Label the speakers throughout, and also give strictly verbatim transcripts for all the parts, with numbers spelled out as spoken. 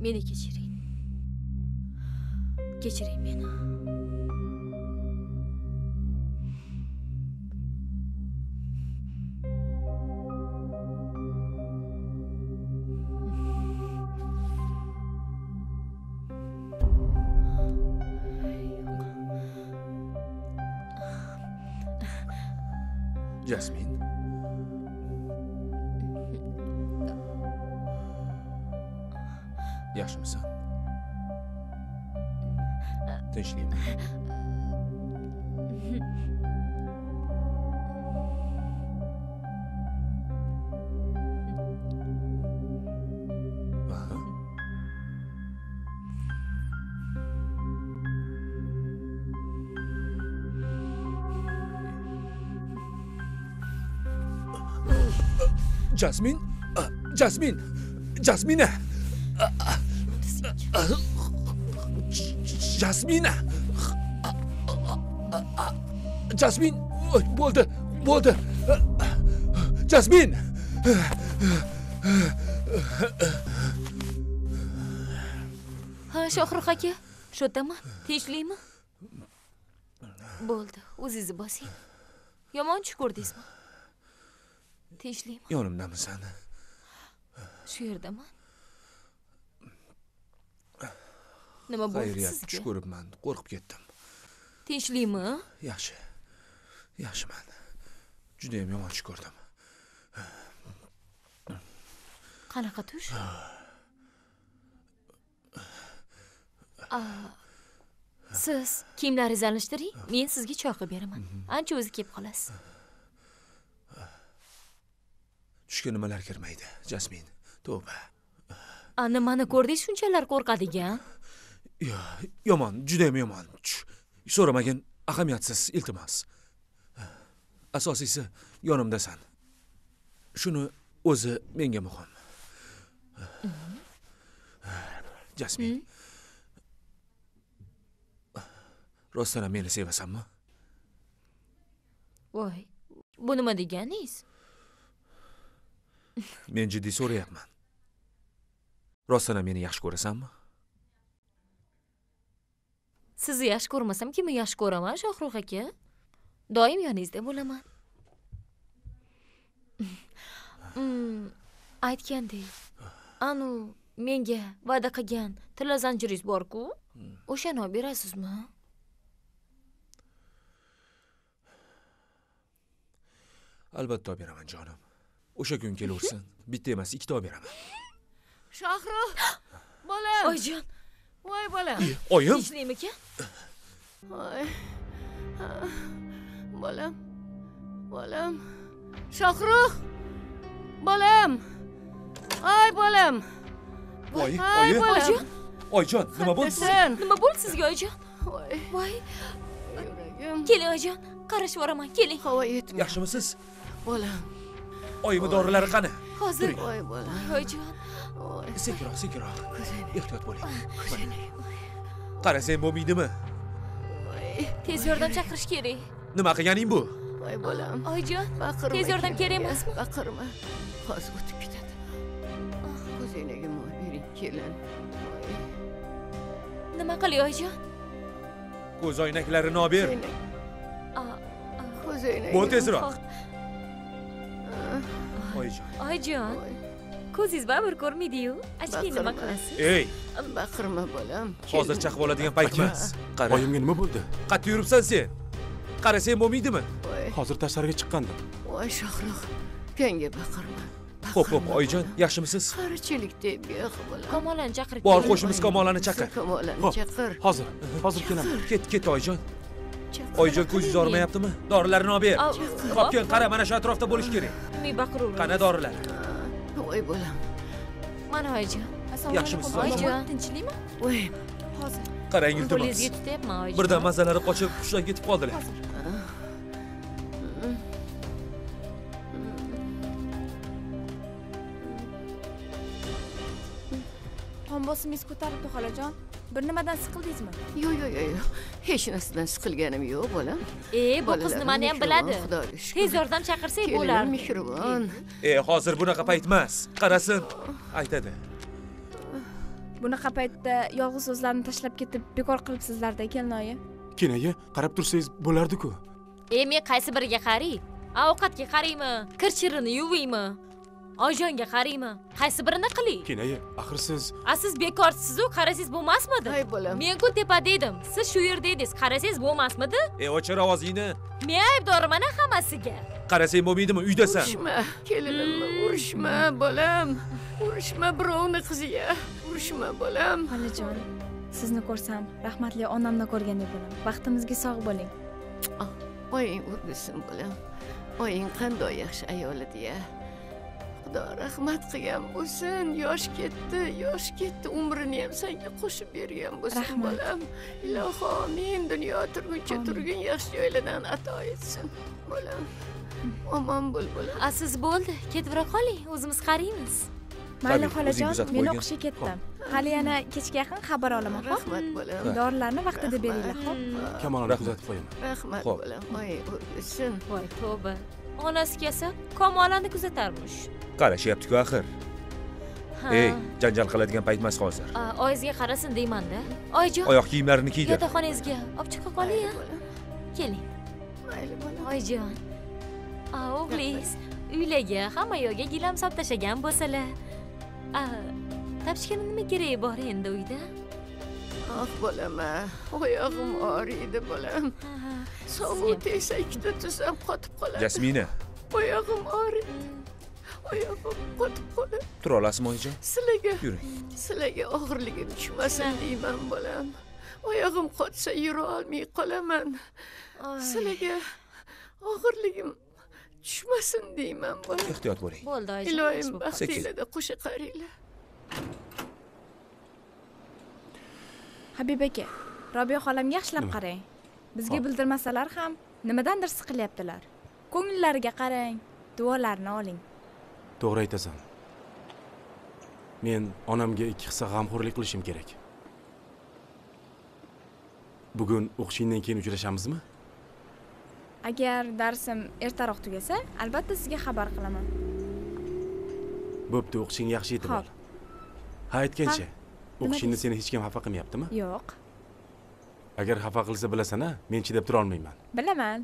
Speaker 1: Meni kechiring. Kechiring meni.
Speaker 2: Jasmin. Yaxshimisan? Tinchlikmi? Jasmin? Jasmin? Jasmina? Jasmina? Jasmin? Bo'ldi, bo'ldi. Jasmin!
Speaker 1: Ha, Shohrux aka, shoddaman. Tinchlikmi? Bo'ldi, o'zingizni bosing. Yomon tush ko'rdingizmi? Tinchlikmi?
Speaker 2: Yonimdamisan?
Speaker 1: Shu yerdaman. Nima bo'ldi sizga?
Speaker 2: Xayriyat, tush ko'ribman, qo'rqib ketdim.
Speaker 1: Tinchlikmi?
Speaker 2: Yaxshi. Yaxshiman. Juda ham yomon tush ko'rdim.
Speaker 1: Qanaqa tush? Siz kiyimlaringizni alishtiring, men sizga choy qilib beraman. Ancha o'zi kelib qolasiz.
Speaker 2: Tushga nimalar kirmaydi, Jasmin. Tavba.
Speaker 1: A, nimani ko'rdingiz shunchalar qo'rqadigan?
Speaker 2: Yo, yomon, juda ham yomon. So'ramagin, ahamiyatsiz, iltimos. Asosiysi yonimdasan. Shuni o'zi menga muhim. Jasmin. Rostdan ham meni sevasanmi?
Speaker 1: Voy, bu nima deganingiz?
Speaker 2: Men jiddiy so'rayapman. Rostdan ham meni yaxshi ko'rasanmi?
Speaker 1: Sizni yaxshi ko'rmasam, kimni yaxshi ko'raman, Shohrux aka? Doim yoningizda bo'laman. Hmm, aytgandek, anu menga va'da qilgan tilla zanjiringiz bor-ku, o'shani olib berasizmi?
Speaker 2: Albatta olib beraman, jonim. O'sha kun kelaversin. Bitta emas, ikkita olib beraman.
Speaker 1: Shohrux, bolam. Oyjon. Voy bolam.
Speaker 2: Oyim.
Speaker 1: Tinchlikmikan? Voy. Bolam. Bolam. Shohrux. Bolam. Ay bolam.
Speaker 2: Voy, oyim.
Speaker 1: Oyjon.
Speaker 2: Oyjon, nima bo'ldi?
Speaker 1: Nima bo'ldi sizga, oyjon? Voy. Voy. Yuragim. Keling, oyjon. Qarashib boraman, keling. Havo yetmaydi.
Speaker 2: Yaxshimisiz?
Speaker 1: Bolam.
Speaker 2: Oyimning dorilari qani?
Speaker 1: Hozir. Voy bolam. Oyjon.
Speaker 2: Sekiroq, sekiroq. Ehtiyot bo'ling. Qarasang bo'lmaydimi?
Speaker 1: Tez yordam chaqirish kerak.
Speaker 2: Nima qilganing bu?
Speaker 1: Voy bolam. Oyjon, baqirma. Tez yordam kerak emasmi? Baqirma. Hozir o'tib ketadi. Ko'zoynagimni olib bering, kelin. Nima qilay, oyjon?
Speaker 2: Ko'zoynaklarini olib ber.
Speaker 1: Ko'zoynak.
Speaker 2: Bo'l tezroq. Oyjon.
Speaker 1: Oyjon. Ko'zingiz baribir ko'rmaydi-yu. Achlik nima qilasiz?
Speaker 2: Ey,
Speaker 1: baqirma bolam.
Speaker 2: hozir chaqib oladigan payt emas. Qara.
Speaker 3: Oyimga nima bo'ldi?
Speaker 2: Qayerda yuribsan sen? Qarasang bo'lmaydimi?
Speaker 3: Hozir tashqariga chiqqandim.
Speaker 1: Voy Shohrux, menga baqirma.
Speaker 2: Xo'p, xo'p, oyijon, yaxshimisiz?
Speaker 1: Qarichilikda yo'q bolam. Kamolani chaqirib.
Speaker 2: Bor, qo'shimiz Kamolani chaqir.
Speaker 1: Kamolani chaqir.
Speaker 3: Hozir, hozir kelaman.
Speaker 2: Ket, ket oyijon. Oyijon, ko'zingiz og'rimayaptimi? Dorilarni olib ber. Qopgan, qara, mana shu atrofda bo'lish kerak.
Speaker 1: Men baqiraver.
Speaker 2: Qana dorilar?
Speaker 1: Voy bolam. Mana oyijon.
Speaker 2: Yaxshimisiz
Speaker 1: oyijon? Tinchlikmi? Voy. Hozir.
Speaker 2: Qarang, iltimos.
Speaker 1: Qo'lingizga tutyapman oyijon.
Speaker 2: Birdan mazalari qochib, hushdan ketib qoldilar.
Speaker 4: Qon bosimingiz ko'tarildi, xolajon. Bir nimadan siqildingizmi?
Speaker 1: Yo'q, yo'q, yo'q. Hech narsadan siqilganim yo'q, bolam. E, bu qiz nimani ham biladi. Tez yordam chaqirsak bo'lardi. Mehribon.
Speaker 2: E, hozir bunaqa payt emas. Qarasin, aytadi.
Speaker 4: bunaqa paytda yolg'iz so'zlarni tashlab ketib bekor qilibsizlarda kelinoyi.
Speaker 3: Kenaga qarab tursangiz bo'lardi-ku.
Speaker 5: E, men qaysi biriga qaray? Ovqatga qaraymi? Kir-chirini yuvaymi? Oyijonga qaraymi? Qaysi birini qilay?
Speaker 3: Kenaga, axir siz
Speaker 5: A siz bekorsiz-ku, qarasangiz bo'lmasmidi?
Speaker 1: Ay bolam.
Speaker 5: Men-ku tepada edim. Siz shu yerda edingiz, qarasangiz bo'lmasmidi?
Speaker 2: E, o'chir ovozingni.
Speaker 5: Men aybdorman hammasiga.
Speaker 2: Qarasang bo'lmaydimi? Uydasan.
Speaker 1: Urishma, kelinimni urishma, bolam. Urishma birovni qiziga. Urishma, bolam.
Speaker 4: Xolajon, sizni ko'rsam, rahmatli onamni ko'rgandek bo'laman. Baxtimizga sog' bo'ling.
Speaker 1: Oying urg'usin, bolam. Oying qanday yaxshi ayol edi-ya. Xudo rahmat qilgan bo'lsin. Yosh ketdi, yosh ketdi. Umrini ham senga qo'shib bergan bo'lsin,
Speaker 4: Rahmat.
Speaker 1: bolam. Iloho, amin. Dunyo turguncha turgin yaxshi joylardan ato etsin, bolam. Omon bo'l, bolam.
Speaker 5: A siz bo'ldi, ketvira qoling, o'zimiz qaraymiz.
Speaker 4: Mayli
Speaker 2: Tabii,
Speaker 4: xolajon,
Speaker 2: o'zing kuzatib
Speaker 4: men
Speaker 2: qo'ygin.
Speaker 4: o'qishga ketdim. Hali yana kechga yaqin xabar olaman, xo'p?
Speaker 1: Rahmat, bolam.
Speaker 4: Dorilarni vaqtida beringlar, xo'p?
Speaker 3: Kamolni
Speaker 2: Rahmat.
Speaker 3: kuzatib qo'yaman.
Speaker 1: Rahmat,
Speaker 2: Xo'p.
Speaker 1: bolam. Oy, urg'usin.
Speaker 5: Voy tavba. Onasi kelsa, Kamolani kuzatarmish.
Speaker 2: Qarashyapti-ku axir.
Speaker 5: Ha.
Speaker 2: Ey, janjal qiladigan payt emas hozir.
Speaker 5: A, oyizga qarasin deyman-da. Oyijon,
Speaker 2: Oyoq kiyimlarini kiydir.
Speaker 5: yotoqxonangizga olib chiqa qoling-ya.
Speaker 1: bolam.
Speaker 5: Keling.
Speaker 1: Mayli, bolam.
Speaker 5: Oyijon. A, o'g'lingiz uylarga, hamma yo'lga gilam solib tashagan bo'lsalar. A, tapishgani nima keragi bor endi uyda?
Speaker 1: Ah, bolam, oyog'im og'riydi, bolam. Sovuq tegsa ikkita tuzam qotib qoladi.
Speaker 2: Jasmina,
Speaker 1: Oyog'im og'riydi. Oyog'im qotib qoladi.
Speaker 2: tura olasizmi oyijon?
Speaker 1: Sizlarga,
Speaker 2: Yuring.
Speaker 1: sizlarga og'irligim tushmasin deyman, bolam. Oyog'im qotsa yura olmay qolaman. Sizlarga og'irligim tushmasin deyman, bolam.
Speaker 2: Ehtiyot bo'ling.
Speaker 5: Bo'ldi, oyijon.
Speaker 1: Iloyim
Speaker 5: Bo'ldi.
Speaker 1: baxtinglarda qo'sha qaranglar.
Speaker 4: Habib aka, Robiya xolamga yaxshilab
Speaker 3: Nima?
Speaker 4: qarang. Bizga
Speaker 3: Hop.
Speaker 4: bildirmasalar ham nimadandir siqilyaptilar. Ko'ngillariga qarang, duolarni oling.
Speaker 3: To'g'ri aytasan. Men onamga ikki hissa g'amxo'rlik qilishim kerak. Bugun o'qishingdan keyin uchrashamizmi?
Speaker 4: Agar darsim ertaroq tugasa, albatta sizga xabar qilaman.
Speaker 3: Bo'pti, o'qishing yaxshi yetib
Speaker 4: Xo'p.
Speaker 3: ol. Ha, aytgancha.
Speaker 4: Nima
Speaker 3: O'qishingni
Speaker 4: deysiz?
Speaker 3: seni hech kim xafa qilmayaptimi?
Speaker 4: Yo'q,
Speaker 3: Agar xafa qilsa bilasan-a, men chidab tura olmayman.
Speaker 4: bilaman.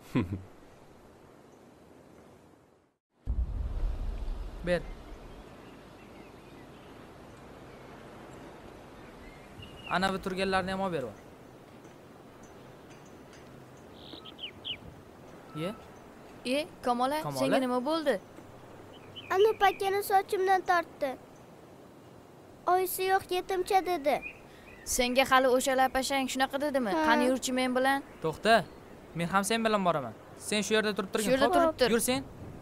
Speaker 6: Ber. Ana bu turganlarni ham olib ber. Ye?
Speaker 7: E, Kamola,
Speaker 6: Kamola?
Speaker 7: senga nima bo'ldi?
Speaker 8: Anup akani sochimdan tortdi. Oyisi yo'q, yetimcha dedi.
Speaker 7: Senga hali o'sha lapashang shunaqa dedimi?
Speaker 8: Ha.
Speaker 7: Qani yurchi men bilan?
Speaker 6: To'xta. Men ham sen bilan boraman. Sen shu yerda turib turgin.
Speaker 7: Shu yerda
Speaker 6: xo'p?
Speaker 7: turib tur.
Speaker 6: Yur sen.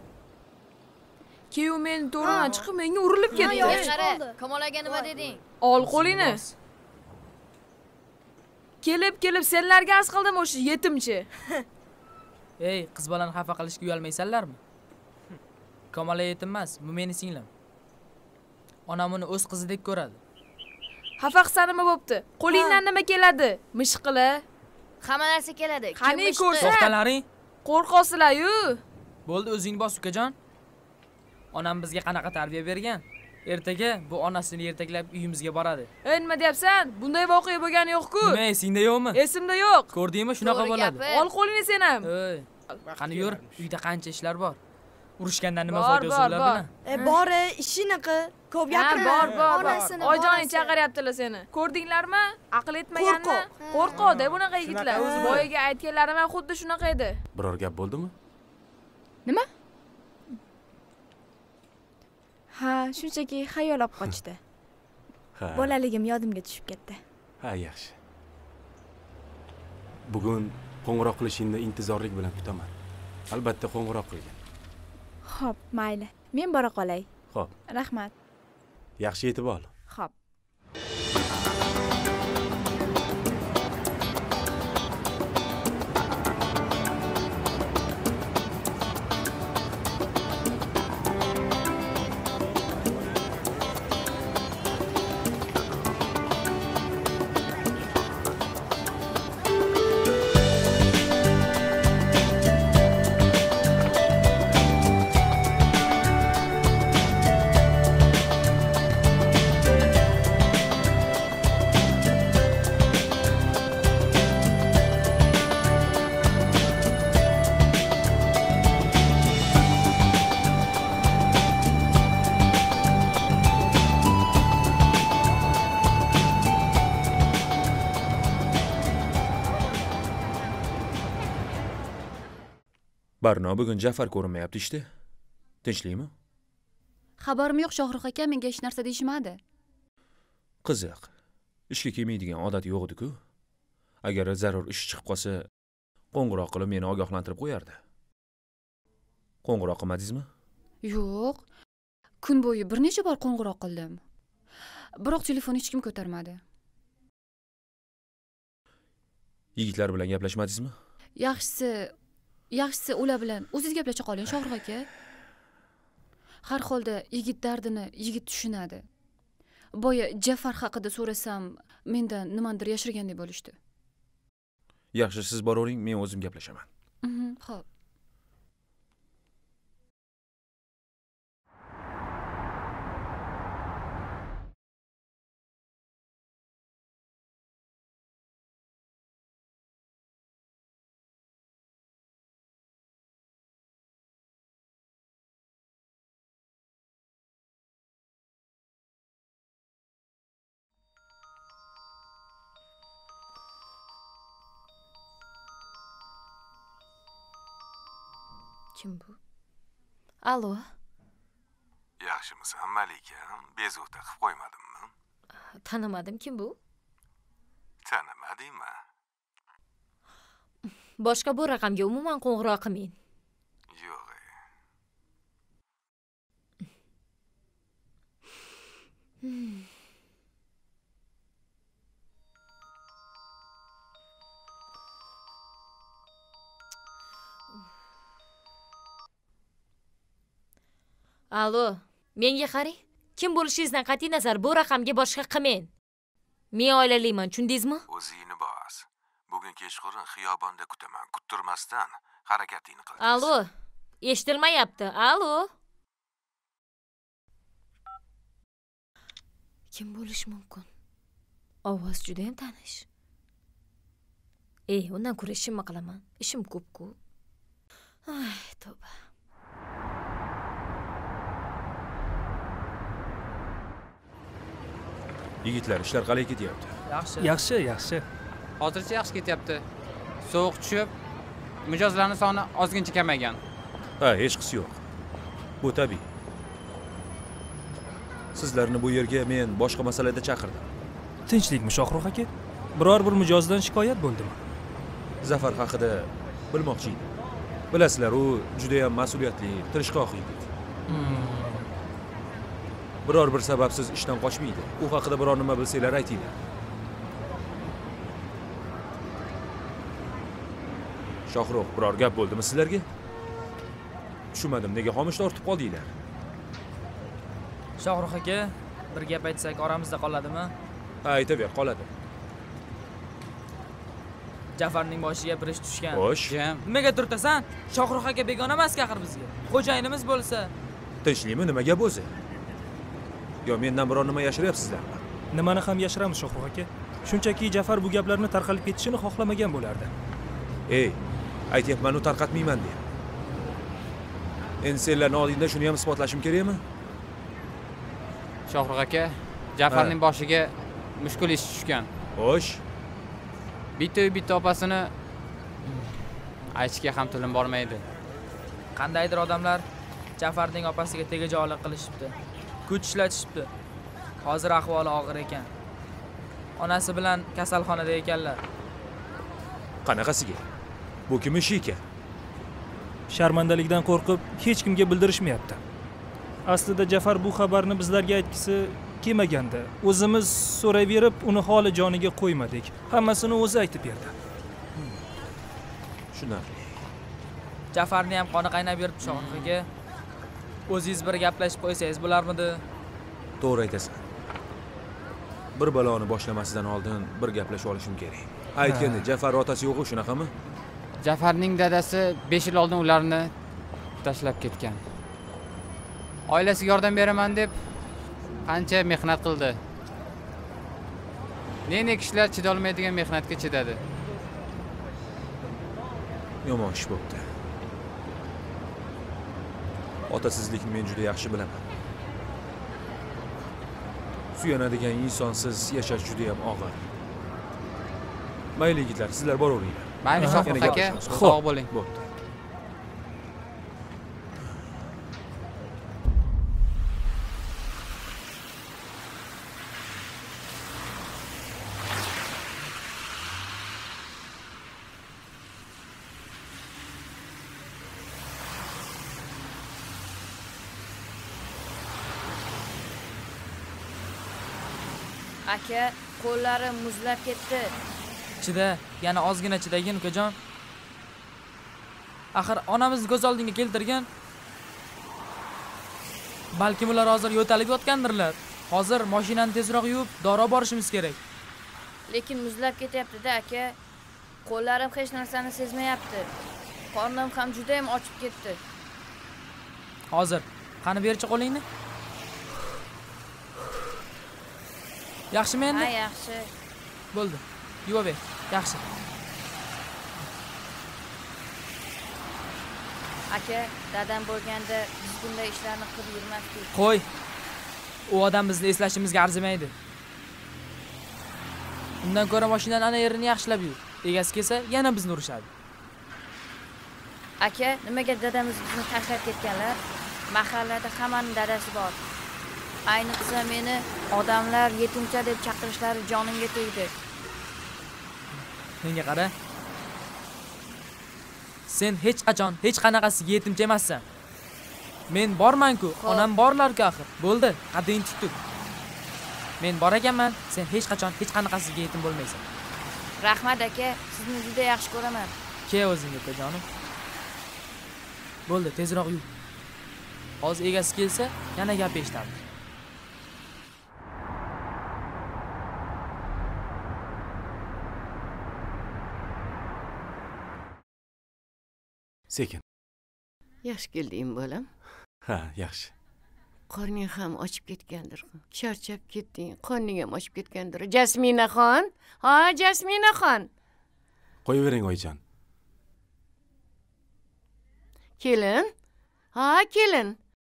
Speaker 9: Keyin men to'rdan chiqib menga urilib ketdi.
Speaker 7: E, qara, Kamolaga nima deding?
Speaker 9: Ol qo'lingni. Kelib kelib senlarga arz qildim o'sha yetimchi.
Speaker 6: Ey, qiz bolani xafa qilishga uyalmaysanlarmi? Kamola yetim emas, bu meni singlim. Onam uni o'z qizidek ko'radi.
Speaker 9: Xafa qilsa nima bo'pti? Qo'lingdan nima keladi? Mishqila.
Speaker 7: Hamma narsa keladi.
Speaker 9: Qani
Speaker 7: Kim ishqi?
Speaker 9: ko'rsa-
Speaker 6: To'xtalaring.
Speaker 9: Qo'rqosizlar-yu.
Speaker 6: Bo'ldi, o'zingni bos, ukajon. Onam bizga qanaqa tarbiya bergan? Ertaga bu onasini yertaklab uyimizga boradi.
Speaker 9: Ey, nima deyapsan? Bunday voqea bo'lgani yo'q-ku.
Speaker 6: Nima esingda yo'qmi?
Speaker 9: Esimda yo'q.
Speaker 6: Ko'rdingmi, shunaqa
Speaker 7: To'g'ri
Speaker 6: bo'ladi.
Speaker 7: gapir.
Speaker 9: Ol qo'lingni sen ham.
Speaker 6: Ey, qani yur, uyda qancha ishlar bor. Urushgandan nima
Speaker 9: Bor,
Speaker 6: foyda
Speaker 9: bor,
Speaker 6: o'zinglar
Speaker 9: bor.
Speaker 6: bilan?
Speaker 10: E bori ishinaqa ko'p
Speaker 9: Ha,
Speaker 10: gapirma.
Speaker 9: bor, bor, bor.
Speaker 10: Onasini,
Speaker 9: Oyijoning
Speaker 10: bolasi.
Speaker 9: chaqiryaptilar seni. Ko'rdinglarmi? Aql etmaganni.
Speaker 10: Qo'rqoq.
Speaker 9: Qo'rqoqda bunaqa yigitlar.
Speaker 3: o'zi.
Speaker 9: Boyaga aytganlarim ham xuddi shunaqa edi.
Speaker 3: Biror gap bo'ldimi?
Speaker 4: Nima? Ha, shunchaki xayol olib qochdi.
Speaker 3: Ha.
Speaker 4: Bolaligim yodimga tushib ketdi.
Speaker 3: Ha, yaxshi. Bugun qo'ng'iroq qilishingni intizorlik bilan kutaman. Albatta qo'ng'iroq qilgin.
Speaker 4: Xo'p, mayli. Men bora qolay.
Speaker 3: Xo'p,
Speaker 4: Rahmat.
Speaker 3: yaxshi yetib ol.
Speaker 4: Xo'p.
Speaker 2: Barno bugun Jafar ko'rinmayapti ishda. Tinchlikmi?
Speaker 11: Xabarim yo'q, Shohrux aka menga hech narsa deyishmadi.
Speaker 2: Qiziq. Ishga kelmaydigan odat yo'q edi-ku. Agar zarur ish chiqib qolsa, qo'ng'iroq qilib meni ogohlantirib qo'yardi. Qo'ng'iroq qilmadingizmi?
Speaker 11: Yo'q. Kun bo'yi bir necha bor qo'ng'iroq qildim. Biroq telefonni hech kim ko'tarmadi.
Speaker 2: Yigitlar bilan gaplashmadingizmi?
Speaker 11: Yaxshisi, yaxshisi ular bilan o'zingiz gaplasha qoling, Shohrux aka. Har holda yigit dardini yigit tushunadi. Boya Jafar haqida so'rasam, mendan nimadir yashirgandek bo'lishdi.
Speaker 2: Yaxshi, siz boravering, men o'zim gaplashaman.
Speaker 11: Mhm, xo'p.
Speaker 5: Kim bu? Alo.
Speaker 3: Yaxshimisan, Malika? Bezovta qilib qo'ymadimmi?
Speaker 5: Tanimadim, kim bu?
Speaker 3: Tanimadingmi?
Speaker 5: Boshqa bu raqamga umuman qo'ng'iroq qilmang.
Speaker 3: Yo'q.
Speaker 5: Alo, menga qarang. Kim bo'lishingizdan qat'iy nazar bu raqamga boshqa qilmang. Men oilaliman, tushundingizmi?
Speaker 3: O'zingni bos. Bugun kechqurun xiyobonda kutaman. Kuttirmasdan harakatingni qil.
Speaker 5: Alo, eshitilmayapti. Alo. Kim bo'lish mumkin? Ovoz juda ham tanish. Ey, undan ko'ra ishimni qilaman. Ishim ko'p-ku. Ay, tavba.
Speaker 2: Yigitlar, ishlar qalay ketyapti?
Speaker 6: Yaxshi.
Speaker 12: Yaxshi, yaxshi.
Speaker 13: Hozircha yaxshi ketyapti. Sovuq tushib, mijozlarning soni ozgincha kamaygan.
Speaker 2: Ha, hech qisi yo'q. Bu tabiiy. Sizlarni bu yerga men boshqa masalada chaqirdim.
Speaker 12: Tinchlikmi, Shohrux aka? Biror bir mijozdan shikoyat bo'ldimi?
Speaker 2: Zafar haqida bilmoqchi edim. Bilasizlar, u juda ham mas'uliyatli, tirishqoq yigit. Biror bir sababsiz ishdan qochmaydi. U haqida biror nima bilsanglar aytinglar. Shohrux, biror gap bo'ldimi sizlarga? Tushunmadim, nega xomush tortib qoldinglar?
Speaker 6: Shohrux aka, bir gap aytsak oramizda qoladimi?
Speaker 2: Ha, aytaver, qoladi.
Speaker 6: Jafarning boshiga bir ish tushgan.
Speaker 2: Xo'sh.
Speaker 6: Nimaga turtasan? Shohrux aka begona emas-ku axir bizga. Xo'jayinimiz bo'lsa.
Speaker 2: Tinchlikmi, nima gap o'zi? Yo mendan biror nima yashiryapsizlarmi?
Speaker 12: Nimani ham yashiramiz, Shohrux aka? Shunchaki Jafar bu gaplarni tarqalib ketishini xohlamagan bo'lardi.
Speaker 2: Ey, aytyapman, u tarqatmayman deb. Endi senlarning oldingda shuni ham isbotlashim kerakmi?
Speaker 13: Shohrux aka, Jafarning boshiga mushkul ish tushgan.
Speaker 2: Xo'sh.
Speaker 13: Bitta bitta opasini aytishga ham tilim bormaydi.
Speaker 6: Qandaydir odamlar Jafarning opasiga tegajoqlik qilishibdi. Kuch ishlatishibdi. Hozir ahvoli og'ir ekan. Onasi bilan kasalxonada ekanlar.
Speaker 2: Qanaqasiga? Bu kim ishi ekan?
Speaker 12: Sharmandalikdan qo'rqib hech kimga bildirishmayapti. Aslida Jafar bu xabarni bizlarga aytgisi kelmaganda, o'zimiz so'rayverib, uni holi joniga qo'ymadik. Hammasini o'zi aytib berdi.
Speaker 2: Tushunarli.
Speaker 6: Jafarni ham qoni qaynab yuribdi, Shohrux aka. O'zingiz bir gaplashib qo'ysangiz bo'larmidi?
Speaker 2: To'g'ri aytasan. Bir baloni boshlamasidan oldin bir gaplashib olishim kerak. Aytganda Jafar otasi yo'q, shunaqami?
Speaker 13: Jafarning dadasi besh yil oldin ularni tashlab ketgan. Oilasiga yordam beraman deb qancha mehnat qildi. Ne-ne kishilar chidolmaydigan mehnatga chidadi.
Speaker 2: Yomon ish bo'pti. Otasizlikni men juda yaxshi bilaman. Suyanadigan insonsiz yashash juda ham og'ir. Mayli yigitlar, sizlar boraveringlar.
Speaker 13: Mayli, Shohrux aka, sog' bo'ling.
Speaker 2: Bo'pti.
Speaker 7: Aka, qo'llarim muzlab ketdi.
Speaker 6: Chida, yana ozgina chidagin ukajon. Axir onamizni ko'z oldingga keltirgan. Balkim ular hozir yo'talib yotgandirlar. Hozir mashinani tezroq yuvib, doro borishimiz kerak.
Speaker 7: Lekin muzlab ketyapti-da, aka. Qo'llarim hech narsani sezmayapti. Qornim ham juda ham ochib ketdi.
Speaker 6: Hozir, qani berchi qo'lingni? Yaxshimi endi?
Speaker 7: Ha, yaxshi.
Speaker 6: Bo'ldi. Yuvaver. Yaxshi.
Speaker 7: Aka, dadam bo'lganda biz bunday ishlarni qilib yurmasdik.
Speaker 6: Qo'y. U odam bizni eslashimizga arzimaydi. Undan ko'ra mashinani ana yerini yaxshilab yur. Egasi kelsa, yana bizni urishadi.
Speaker 7: Aka, nimaga dadamiz bizni tashlab ketganlar? Mahallada hammaning dadasi bor. Ayniqsa meni odamlar yetimcha deb chaqirishlari jonimga tegdi.
Speaker 6: Menga qara. Sen hech qachon hech qanaqasiga yetimcha emassan. Men borman-ku, onam borlar-ku axir. Bo'ldi, qadding tutdik. Men bor ekanman, sen hech qachon hech qanaqasiga yetim bo'lmaysan.
Speaker 7: Rahmat aka, sizni juda yaxshi ko'raman.
Speaker 6: Ke o'zingga ukajonim. Bo'ldi, tezroq yuv. Hozir egasi kelsa, yana gap eshitamiz.
Speaker 3: Sekin.
Speaker 1: Yaxshi kelding bolam.
Speaker 3: Ha, yaxshi.
Speaker 1: Qorning ham ochib ketgandir. Charchab ketding, qorning ham ochib ketgandir. Jasminaxon? Ha, Jasminaxon.
Speaker 3: Qo'yavering oyijon.
Speaker 1: Kelin? Ha, kelin.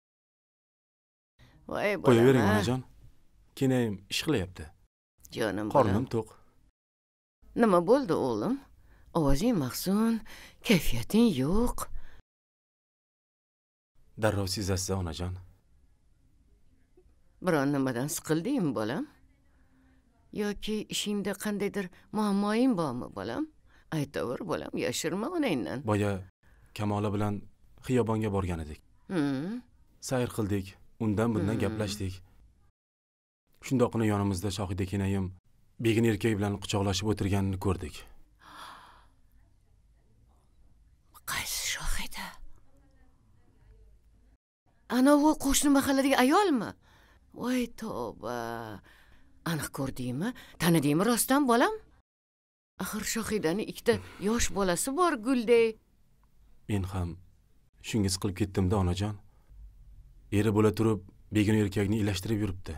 Speaker 1: Voy bolam.
Speaker 3: Qo'yavering onajon. Kenayim ish qilyapti.
Speaker 1: Jonim bolam.
Speaker 3: Qornim to'q.
Speaker 1: Nima bo'ldi o'g'lim? Ovozing mahzun, kayfiyating yo'q.
Speaker 3: Darrov sezasiz onajon.
Speaker 1: Biron nimadan siqildingmi bolam? Yoki ishingda qandaydir muammoing bormi bolam? Aytaver bolam, yashirma onangdan.
Speaker 3: Boya Kamola bilan xiyobonga borgan edik.
Speaker 1: Hmm.
Speaker 3: Sayr qildik, undan bundan gaplashdik. Shundoqni yonimizda Shohida kenayim begin erkak bilan quchoqlashib o'tirganini ko'rdik.
Speaker 1: Qaysi Shohida? Ana u qo'shni mahalladagi ayolmi? Voy tavba. Aniq ko'rdingmi? Tanidingmi rostdan bolam? Axir Shohidani ikkita yosh bolasi bor Gulday.
Speaker 3: Men ham shunga siqilib ketdim-da onajon. Eri bo'la turib begin erkakni ilashtirib yuribdi.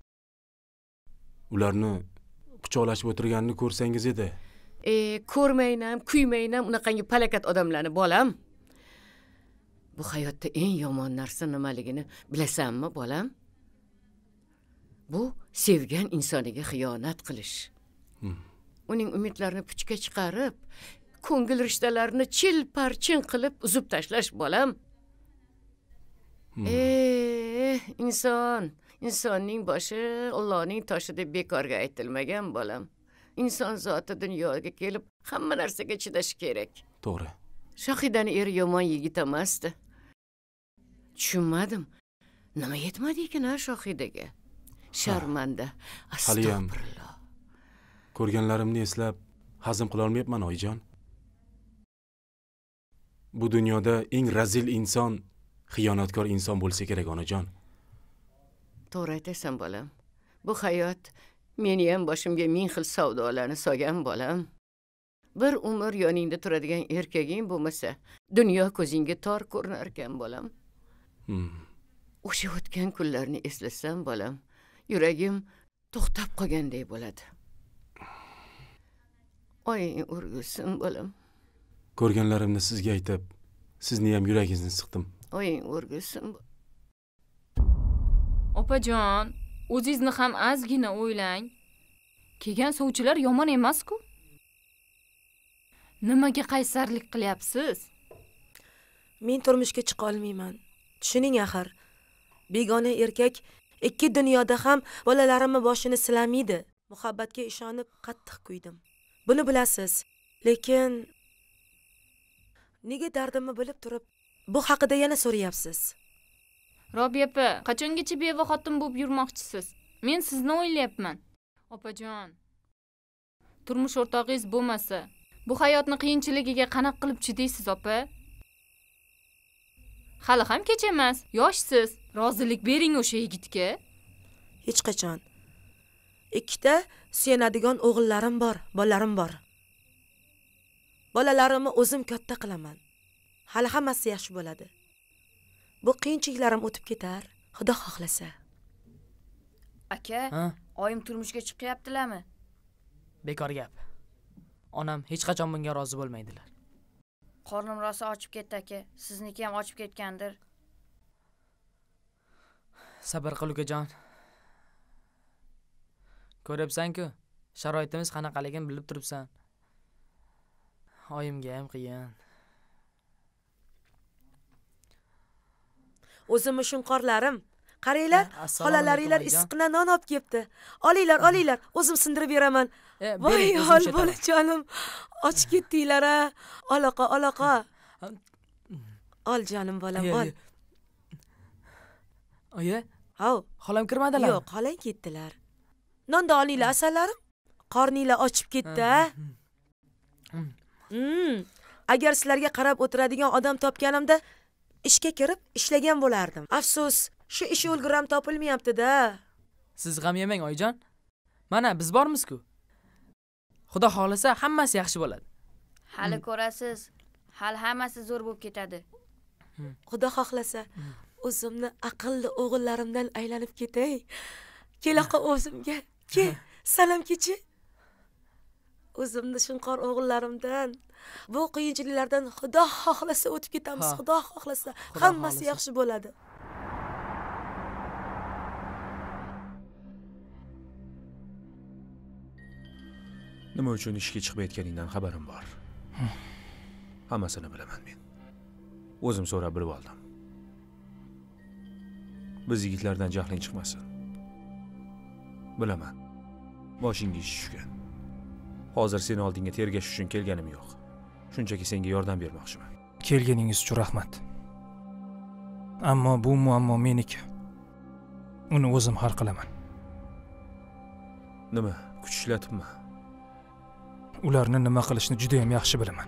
Speaker 3: Ularni quchoqlashib o'tirganini ko'rsangiz edi.
Speaker 1: E, ko'rmaynam, kuymaynam unaqangi palakat odamlarni bolam. Bu hayotda eng yomon narsa nimaligini bilasanmi bolam? Bu sevgan insoniga xiyonat qilish.
Speaker 3: Hmm.
Speaker 1: Uning umidlarini puchga chiqarib, ko'ngil rishtalarini chil-parchin qilib uzib tashlash bolam. Hmm. Eh, inson, insonning boshi Allohning toshi deb bekorga aytilmagan bolam. Inson zoti dunyoga kelib hamma narsaga chidashi kerak.
Speaker 3: To'g'ri.
Speaker 1: Shohidani eri yomon yigit emasdi. Tushunmadim. Nima yetmadi ekan Shohidaga? Sharmanda. Astag'firulloh.
Speaker 3: Ko'rganlarimni eslab hazm qila olmayapman oyijon. Bu dunyoda eng razil inson xiyonatkor inson bo'lsa kerak onajon.
Speaker 1: To'g'ri aytasan bolam. Bu hayot meni ham boshimga ming xil savdolarni solgan bolam. Bir umr yoningda turadigan erkaging bo'lmasa, dunyo ko'zingga tor ko'rinar ekan bolam.
Speaker 3: Hmm.
Speaker 1: O'sha o'tgan kunlarni eslasam bolam, yuragim to'xtab qolgandek bo'ladi. Oying urg'usin bolam.
Speaker 3: Ko'rganlarimni sizga aytib, sizni ham yuragingizni siqdim.
Speaker 1: Oying urg'usin.
Speaker 11: Opajon, o'zingizni ham ozgina o'ylang. Kelgan sovchilar yomon emas-ku. Nimaga qaysarlik qilyapsiz?
Speaker 10: Men turmushga chiqa olmayman. Tushuning axir. Begona erkak ikki dunyoda ham bolalarimni boshini silamaydi. Muhabbatga ishonib qattiq kuydim. Buni bilasiz. Lekin nega dardimni bilib turib bu haqida yana so'rayapsiz?
Speaker 11: Robiya opa, qachongacha beva xotin bo'lib yurmoqchisiz? Men sizni o'ylayapman. Opajon, turmush o'rtog'ingiz bo'lmasa, bu hayotni qiyinchiligiga qanaqa qilib chidaysiz, opa? Hali ham kech emas, yoshsiz. Rozilik bering o'sha yigitga.
Speaker 10: Hech qachon. Ikkita suyanadigan o'g'illarim bor, bolalarim bor. Bolalarimni o'zim katta qilaman. Hali hammasi yaxshi bo'ladi. Bu qiyinchiliklarim o'tib ketar, Xudo xohlasa.
Speaker 7: Aka, oyim turmushga chiqyaptilarmi?
Speaker 6: Bekor gap. Onam hech qachon bunga rozi bo'lmaydilar.
Speaker 7: Qornim rosa ochib ketdi aka. Sizniki ham ochib ketgandir.
Speaker 6: Sabr qil ukajon. Ko'ryapsan-ku, sharoitimiz qanaqaligini bilib turibsan. Oyimga ham qiyin.
Speaker 10: O'zimni shunqorlarim. Qaranglar, xolalaringlar issiqdan non olib kelibdi. Olinglar, olinglar, o'zim sindirib beraman. Voy, hol bolajonim. Och ketdinglar-a. Oloqa, oloqa. Ol jonim bolam, ol.
Speaker 6: Oyi,
Speaker 10: hav,
Speaker 6: xolam kirmadilar.
Speaker 10: Yo'q, xolang ketdilar. Nonda olinglar, asallarim. Qorninglar ochib ketdi-a. Hmm. Agar sizlarga qarab o'tiradigan odam topganimda ishga kirib ishlagan bo'lardim. Afsus, shu ish ulguram topilmayapti-da.
Speaker 6: Siz g'am yemang, oyijon. Mana biz bormiz-ku. Xudo xolasa hammasi yaxshi bo'ladi.
Speaker 7: Hali ko'rasiz. Hali hammasi zo'r bo'lib ketadi.
Speaker 10: Xudo xohlasa, o'zimni aqlli o'g'illarimdan aylanib ketay. Kelaqa o'zimga. Ke, salom kechi. O'zimni shunqor o'g'illarimdan, bu qiyinchiliklardan Xudo xohlasa o'tib ketamiz. Xudo xohlasa, hammasi yaxshi bo'ladi.
Speaker 2: Nima uchun ishga chiqmayotganingdan xabarim bor. Hammasini bilaman men. O'zim so'rab bilib oldim. Biz yigitlardan jahling chiqmasin. Bilaman. Boshingga ish tushgan. Hozir seni oldingga tergash uchun kelganim yo'q. Shunchaki senga yordam bermoqchiman.
Speaker 12: Kelganingiz uchun rahmat. Ammo bu muammo meniki. Uni o'zim hal qilaman.
Speaker 2: Nima, kuch ishlatibmi?
Speaker 12: Ularni nima qilishni juda ham yaxshi bilaman.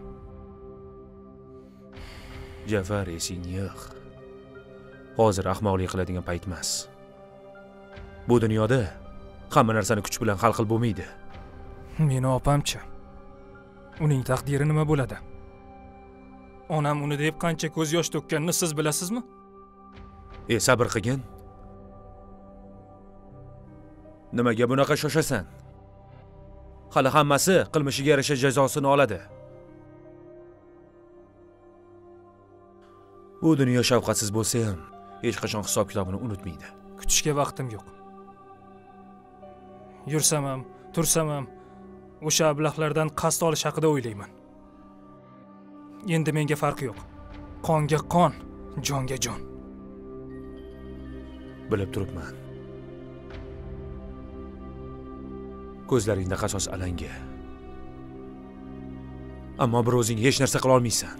Speaker 2: Jafar, esingni yig'. Hozir ahmoqlik qiladigan payt emas. Bu dunyoda hamma narsani kuch bilan hal qilib bo'lmaydi.
Speaker 12: Meni opamchi. Uning taqdiri nima bo'ladi? Onam uni deb qancha ko'z yosh to'kkanini siz bilasizmi?
Speaker 2: E, sabr qilgin. Nimaga bunaqa shoshasan? Hali hammasi qilmishiga yarasha jazosini oladi. Bu dunyo shafqatsiz bo'lsa ham hech qachon hisob-kitobini unutmaydi.
Speaker 12: Kutishga vaqtim yo'q. Yursam ham, tursam ham o'sha ablahlardan qasd olish haqida o'ylayman. Endi menga farqi yo'q. Qonga qon, jonga jon.
Speaker 2: Bilib turibman. Ko'zlaringda qasos alanga. Ammo bir o'zing hech narsa qila olmaysan.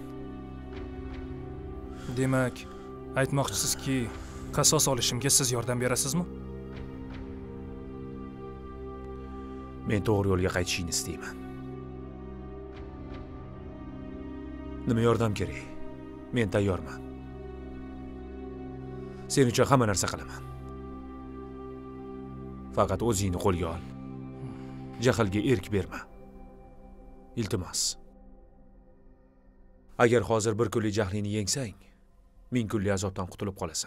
Speaker 12: Demak, aytmoqchisizki, qasos olishimga siz yordam berasizmi?
Speaker 2: Men to'g'ri yo'lga qaytishingni istayman. Nima yordam kerak? Men tayyorman. Sen uchun hamma narsa qilaman. Faqat o'zingni qo'lga ol. Jahlga erk berma. Iltimos. Agar hozir bir kunlik jahlingni yengsang, ming kunlik azobdan qutulib qolasan.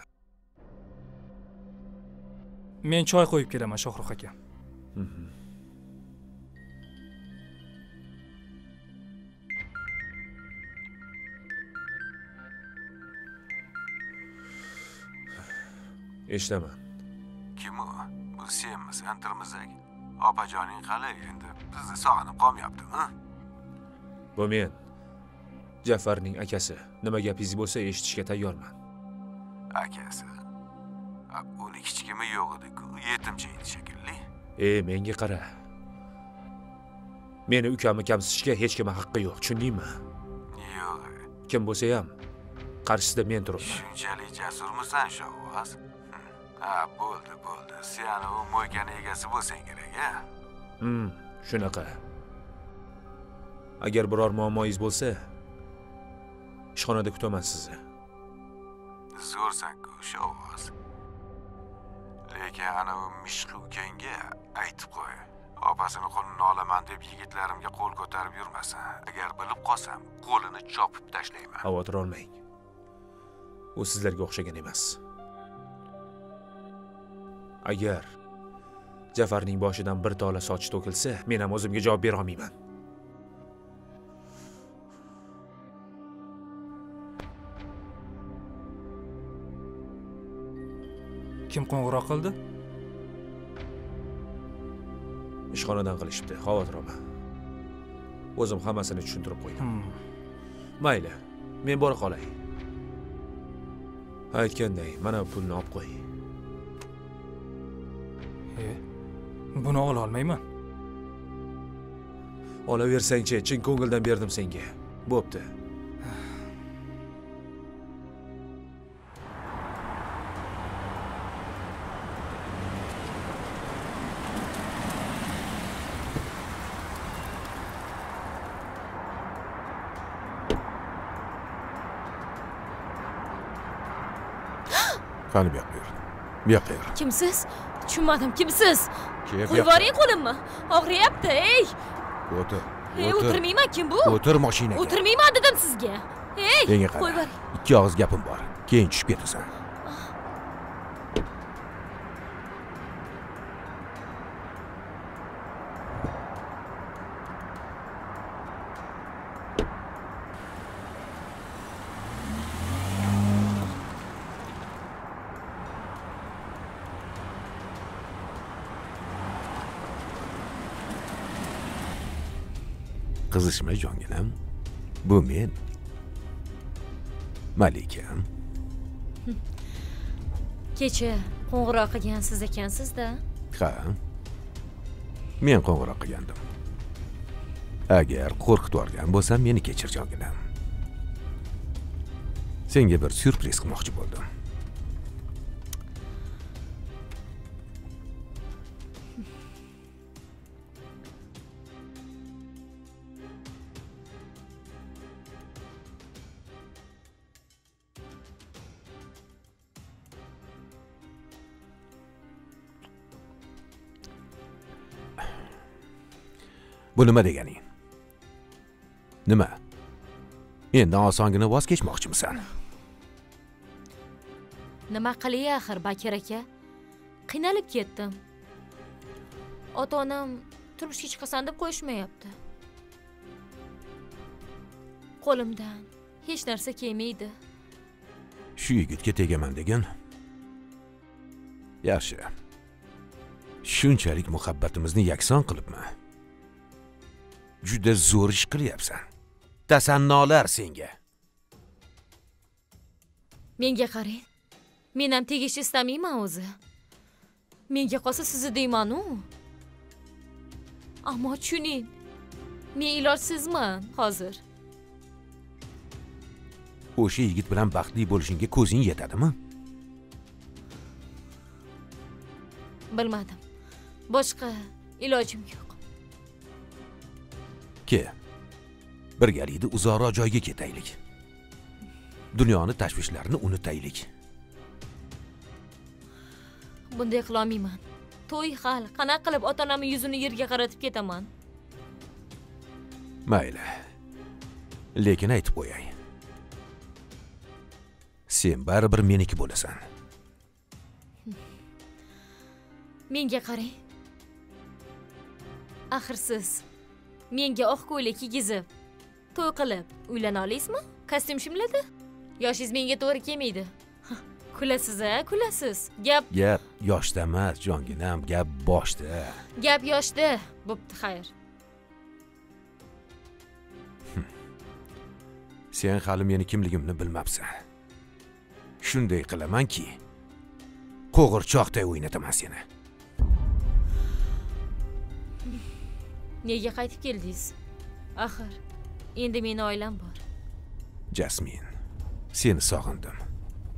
Speaker 12: Men choy qo'yib kelaman, Shohruh aka.
Speaker 2: Eshitaman.
Speaker 3: Kim u? Bu senmiz, Antirmizak. Opajoning qalay endi? Bizni sog'inib qolmayaptimi?
Speaker 2: Bu men. Jafarning akasi. Nima gapingiz bo'lsa eshitishga tayyorman.
Speaker 3: Akasi. Uni kichkimi yo'q edi-ku, yetimcha edi shekilli.
Speaker 2: E, menga qara. Meni ukamni kamsitishga hech kimning haqqi yo'q, tushundingmi?
Speaker 3: Yo'q.
Speaker 2: Kim bo'lsa ham qarshisida men turibman.
Speaker 3: Shunchalik jasurmisan, Shovvoz? Ha, bo'ldi, bo'ldi. Sen u mo'ykani egasi bo'lsang kerak, a?
Speaker 2: Hmm, shunaqa. Agar biror muammoyingiz bo'lsa, ishxonada kutaman sizni.
Speaker 14: Zo'rsan-ku, Shovvoz. Lekin ana u Mishqi ukangga aytib qo'y. Opasini qo'lini olaman deb yigitlarimga qo'l ko'tarib yurmasin. Agar bilib qolsam, qo'lini chopib tashlayman.
Speaker 2: Xavotir olmang. U sizlarga o'xshagan emas. Agar Jafarning boshidan bir tola soch to'kilsa, men ham o'zimga javob bera olmayman.
Speaker 12: Kim qo'ng'iroq qildi?
Speaker 2: Ishxonadan qilishibdi, xavotir olma. O'zim hammasini tushuntirib qo'ydim.
Speaker 12: Hmm.
Speaker 2: Mayli, men bora qolay. Aytganday, mana pulni olib qo'y.
Speaker 12: E, buni ola olmayman.
Speaker 2: Olaversang-chi, chin ko'ngildan berdim senga. Bo'pti.
Speaker 14: Qani bu yoqqa yur. Bu yoqqa yur.
Speaker 5: Kimsiz? Tushunmadim, kimsiz? Qo'yib yuboring qo'limni. Og'riyapti, ey.
Speaker 14: O'tir.
Speaker 5: Ey, o'tirmayman, kim bu?
Speaker 14: O'tir mashinaga.
Speaker 5: O'tirmayman dedim sizga. Ey,
Speaker 14: menga qara.
Speaker 5: qo'yib yuboring.
Speaker 14: Ikki og'iz gapim bor. Keyin tushib ketasan. Qizishma jonginam. Bu men. Malikam.
Speaker 5: Kecha qo'ng'iroq qilgan siz ekansiz-da.
Speaker 14: Ha. Men qo'ng'iroq qilgandim. Agar qo'rqitib yuborgan bo'lsam, meni kechir jonginam. Senga bir syurpriz qilmoqchi bo'ldim. Bu nima deganing? Nima? Endi osongina voz kechmoqchimisan?
Speaker 5: Nima qilay axir, Bakir aka? Qiynalib ketdim. Ota-onam turmushga chiqasan deb qo'yishmayapti. Qo'limdan hech narsa kelmaydi.
Speaker 14: Shu yigitga tegaman degan. Yaxshi. Shunchalik muhabbatimizni yakson qilibmi? Juda zo'r ish qilyapsan. Tasannolar senga.
Speaker 5: Menga qarang. Men ham tegishni istamayman o'zi. Menga qolsa sizni deyman-u. Ammo tushuning. Men ilojsizman hozir.
Speaker 14: O'sha yigit bilan baxtli bo'lishingga ko'zing yetadimi?
Speaker 5: Bilmadim. Boshqa ilojim yo'q.
Speaker 14: Ke. Birgalikda uzoqroq joyga ketaylik. Dunyoni tashvishlarini unutaylik.
Speaker 5: Bunday qila olmayman. To'y hal, qanaqa qilib ota-onamning yuzini yerga qaratib ketaman?
Speaker 14: Mayli. Lekin aytib qo'yay. Sen baribir meniki bo'lasan.
Speaker 5: Menga qarang. Axir siz menga oq ko'ylak kiygizib, to'y qilib uylana olasizmi? Kostyum shimladi? Yoshingiz menga to'g'ri kelmaydi. Kulasiz-a, kulasiz. Gap
Speaker 14: Gap yoshda emas, jonginam, gap boshda.
Speaker 5: Gap yoshda. Bo'pti, xayr.
Speaker 14: Sen hali meni kimligimni bilmabsan. Shunday qilamanki, qo'g'irchoqday o'ynataman seni.
Speaker 5: Nega qaytib keldingiz? Axir, endi meni oilam bor.
Speaker 14: Jasmin, seni sog'indim,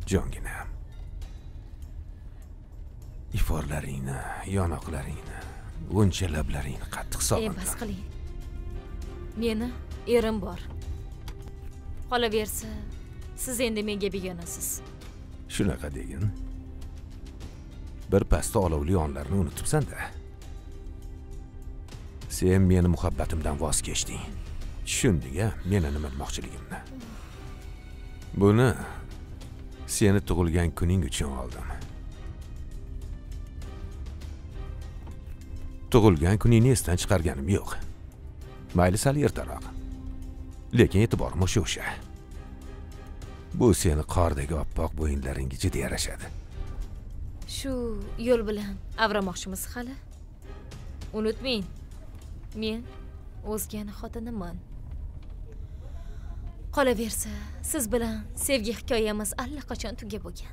Speaker 14: jonginam. Iforlaringni, yonoqlaringni, uncha lablaringni qattiq
Speaker 5: Ey,
Speaker 14: sog'indim.
Speaker 5: bas qiling. Meni erim bor. Qolaversa, siz endi menga begonasiz.
Speaker 14: Shunaqa degin. Bir pasda olovli yonlarni unutibsan-da. Sen meni muhabbatimdan voz kechding. Tushunding-a, meni nima demoqchiligimni. Buni seni tug'ilgan kuning uchun oldim. Tug'ilgan kuningni esdan chiqarganim yo'q. Mayli sal ertaroq. Lekin e'tiborim o'sha o'sha. Bu seni qordagi oppoq bo'yinlaringga juda yarashadi.
Speaker 5: Shu yo'l bilan avramoqchimiz hali? Unutmang, men o'zgani xotiniman. Qolaversa, siz bilan sevgi hikoyamiz allaqachon tugab bo'lgan.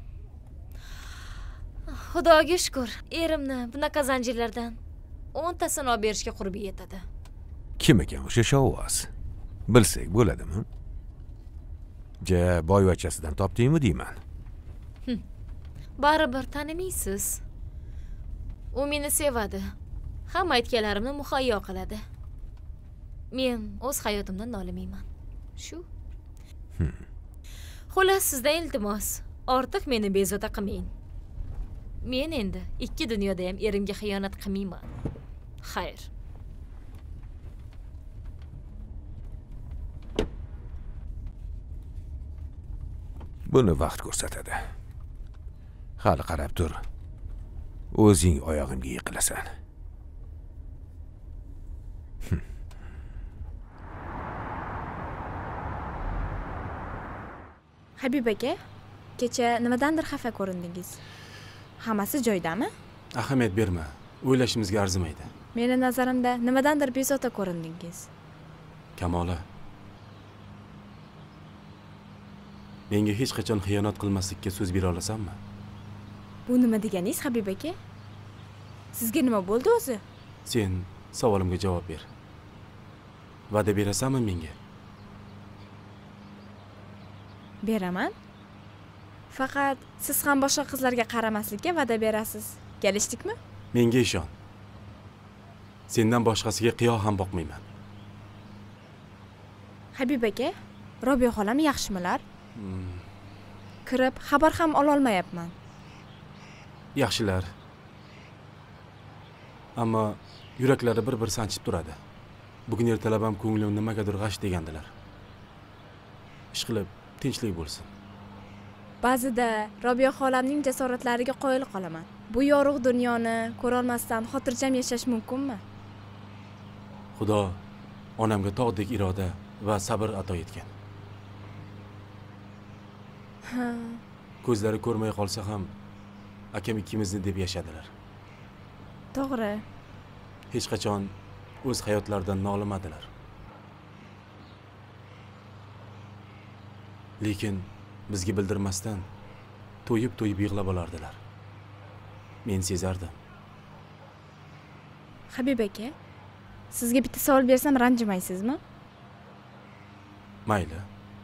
Speaker 5: Xudoga shukr, erimni bunaqa zanjirlardan o'ntasini olib berishga qurbi yetadi.
Speaker 14: Kim ekan o'sha shovvoz? Bilsak bo'ladimi? Ja, boyvachchasidan topdingmi deyman.
Speaker 5: Baribir tanimaysiz. U meni sevadi. Hamma aytganlarimni muhayyo qiladi. Men o'z hayotimdan nolimayman. Shu. Xullas, sizdan iltimos, ortiq meni bezovta qilmang. Men endi ikki dunyoda ham erimga xiyonat qilmayman. Xayr.
Speaker 14: Buni vaqt ko'rsatadi. Hali qarab tur. O'zing oyog'imga yiqilasan.
Speaker 4: Habib aka, kecha nimadandir xafa ko'rindingiz. Hammasi joyidami?
Speaker 3: Ahamiyat berma. O'ylashimizga arzimaydi.
Speaker 4: Meni nazarimda nimadandir bezovta ko'rindingiz.
Speaker 3: Kamola. Menga hech qachon xiyonat qilmaslikka so'z bera olasanmi?
Speaker 4: Bu nima deganingiz, Habib aka? Sizga nima bo'ldi o'zi?
Speaker 3: Sen savolimga javob ber. Va'da berasanmi menga?
Speaker 4: Beraman. Faqat siz ham boshqa qizlarga qaramaslikka va'da berasiz. Kelishdikmi?
Speaker 3: Menga ishon. Sendan boshqasiga qiyo ham boqmayman.
Speaker 4: Habib aka, Robiya xolam yaxshimilar?
Speaker 3: Hmm.
Speaker 4: Kirib xabar ham ola olmayapman.
Speaker 3: Yaxshilar. Ammo yuraklari bir-bir sanchib turadi. Bugun ertalab ham ko'nglim nimagadir g'ash degandilar. Ishqilib, tinchlik bo'lsin.
Speaker 4: Ba'zida Robiya xolamning jasoratlariga qoyil qolaman. Bu yorug' dunyoni ko'ra olmasdan xotirjam yashash mumkinmi?
Speaker 3: Xudo onamga tog'dek iroda va sabr ato etgan.
Speaker 4: Ha.
Speaker 3: Ko'zlari ko'rmay qolsa ham akam ikkimizni deb yashadilar.
Speaker 4: To'g'ri.
Speaker 3: Hech qachon o'z hayotlaridan nolimadilar. Lekin bizga bildirmasdan to'yib-to'yib yig'lab olardilar. Men sezardim.
Speaker 4: Habib aka, sizga bitta savol bersam ranjimaysizmi?
Speaker 3: Mayli.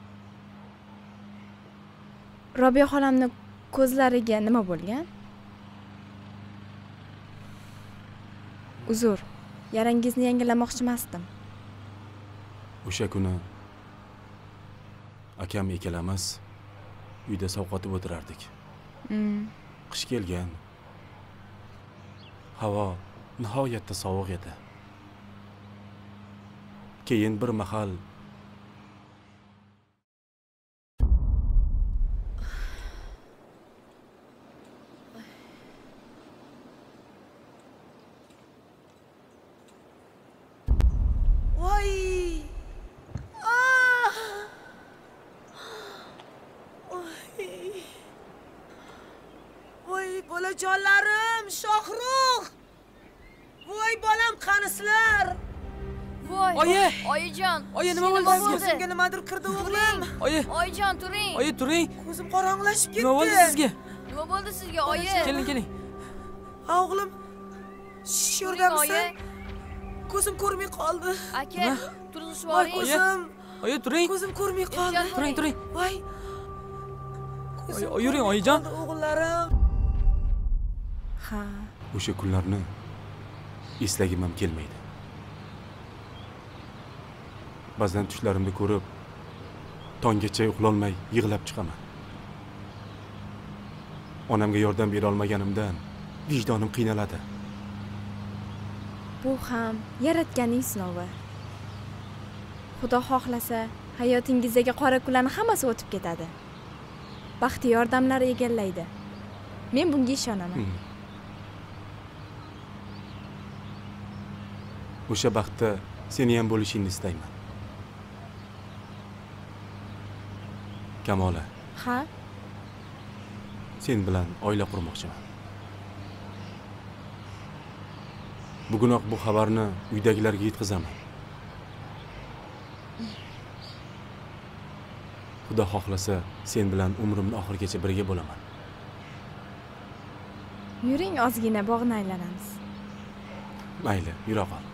Speaker 4: Robiya xolamning ko'zlariga nima bo'lgan? Uzr, yarangizni yangilamoqchi emasdim.
Speaker 3: O'sha kuni akam ikkalamiz uyda sovqotib o'tirardik.
Speaker 4: Hmm.
Speaker 3: Qish kelgan. Havo nihoyatda sovuq edi. Keyin bir mahal
Speaker 10: Bolajonlarim, Shohruh. Voy bolam, qanisizlar?
Speaker 7: Voy.
Speaker 6: Oyi.
Speaker 7: Oyijon.
Speaker 6: Oyi, nima bo'ldi sizga?
Speaker 10: Ko'zimga nimadir kirdi o'g'lim.
Speaker 6: Oyi.
Speaker 7: Oyijon, turing.
Speaker 6: Oyi, turing.
Speaker 10: Ko'zim qorong'ilashib ketdi.
Speaker 6: Nima bo'ldi sizga?
Speaker 7: Nima bo'ldi sizga, oyi?
Speaker 6: Keling, keling.
Speaker 10: Ha, o'g'lim. Sho'rdamsan? Ko'zim ko'rmay qoldi.
Speaker 7: Aka, turg'ish
Speaker 10: Voy
Speaker 7: boring.
Speaker 10: ko'zim.
Speaker 6: Oyi, turing.
Speaker 10: Ko'zim ko'rmay qoldi.
Speaker 6: Turing, turing.
Speaker 10: Voy.
Speaker 6: Oyi, yuring, oyijon.
Speaker 10: O'g'illarim.
Speaker 4: Ha.
Speaker 3: O'sha kunlarni eslagim ham kelmaydi. Ba'zan tushlarimni ko'rib, tonggacha uxlolmay yig'lab chiqaman. Onamga yordam bera olmaganimdan vijdonim qiynaladi.
Speaker 4: Bu ham yaratganning sinovi. Xudo xohlasa, hayotingizdagi qora kunlarning hammasi o'tib ketadi. Baxti yordamlar egallaydi. Men bunga ishonaman.
Speaker 3: Hmm. O'sha baxtda seni ham bo'lishingni istayman. Kamola.
Speaker 4: Ha?
Speaker 3: Sen bilan oila qurmoqchiman. Bugunoq bu xabarni uydagilarga yetkazaman. Xudo xohlasa, sen bilan umrimning oxirigacha birga bo'laman.
Speaker 4: Yuring, ozgina bog'ni aylanamiz.
Speaker 3: Mayli, yura qol.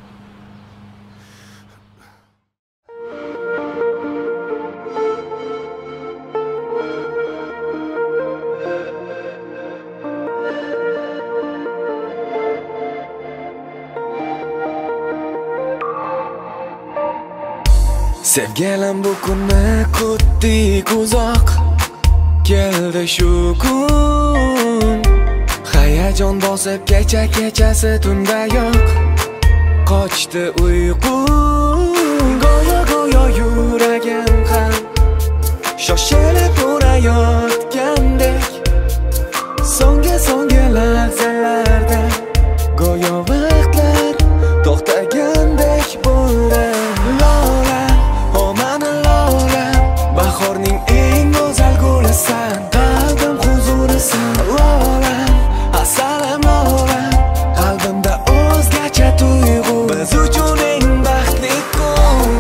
Speaker 15: Sevgilim bu kunni kutdik uzoq, keldi shu kun. Hayajon bosib kecha kechasi tunda yo'q, qochdi uyqu. Go'yo go'yo yuragim ham shoshilib urayotgandek, so'nggi so'nggi lahzalarda go'yo vaqtlar to'xtagandek bo'ldi. Bahorning eng go'zal gulisan, qalbim huzurisan. Lolam, asalam lolam, qalbimda o'zgacha tuyg'u. Biz uchun eng baxtli kun.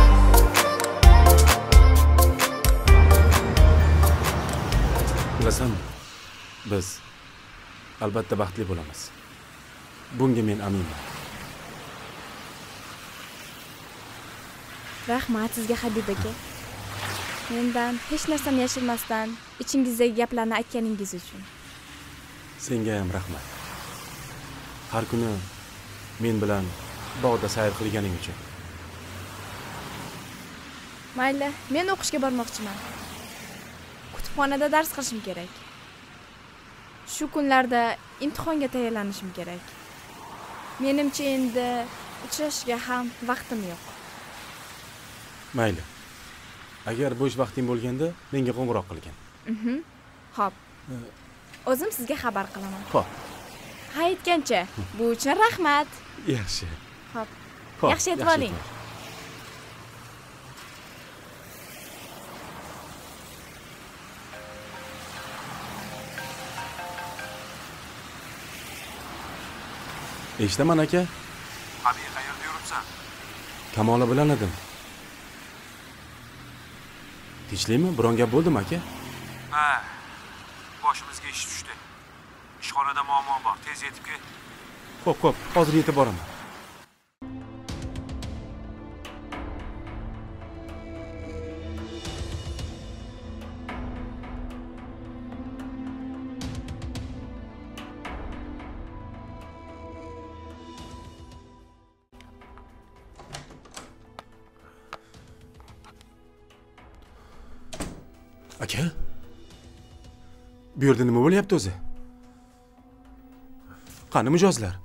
Speaker 3: Bilasanmi? Biz albatta baxtli bo'lamiz. Bunga men aminman.
Speaker 4: Rahmat sizga Habib aka. Mendan hech narsani yashirmasdan ichingizdagi gaplarni aytganingiz uchun.
Speaker 3: Senga ham rahmat. Har kuni men bilan bog'da sayr qilganing uchun.
Speaker 4: Mayli, men o'qishga bormoqchiman. Kutubxonada dars qilishim kerak. Shu kunlarda imtihonga tayyorlanishim kerak. Menimcha endi uchrashishga ham vaqtim yo'q.
Speaker 3: Mayli. Agar bo'sh vaqting bo'lganda, menga qo'ng'iroq qilgin.
Speaker 4: Mhm. Xo'p. O'zim sizga xabar qilaman.
Speaker 3: Xo'p.
Speaker 4: Ha, aytgancha. Bu uchun rahmat.
Speaker 3: Yaxshi.
Speaker 4: Xo'p. Yaxshi yetib oling.
Speaker 3: Eshitaman aka.
Speaker 2: Habib, qayerda yuribsan?
Speaker 3: Kamola bilan edim. Tinchlikmi? Biron gap bo'ldimi aka?
Speaker 2: Ha. Boshimizga ish tushdi. Ishxonada muammo bor. Tez yetib kel.
Speaker 3: Xo'p, xo'p, hozir yetib boraman. Aka? Bu yerda nima bo'lyapti o'zi? Qani mijozlar?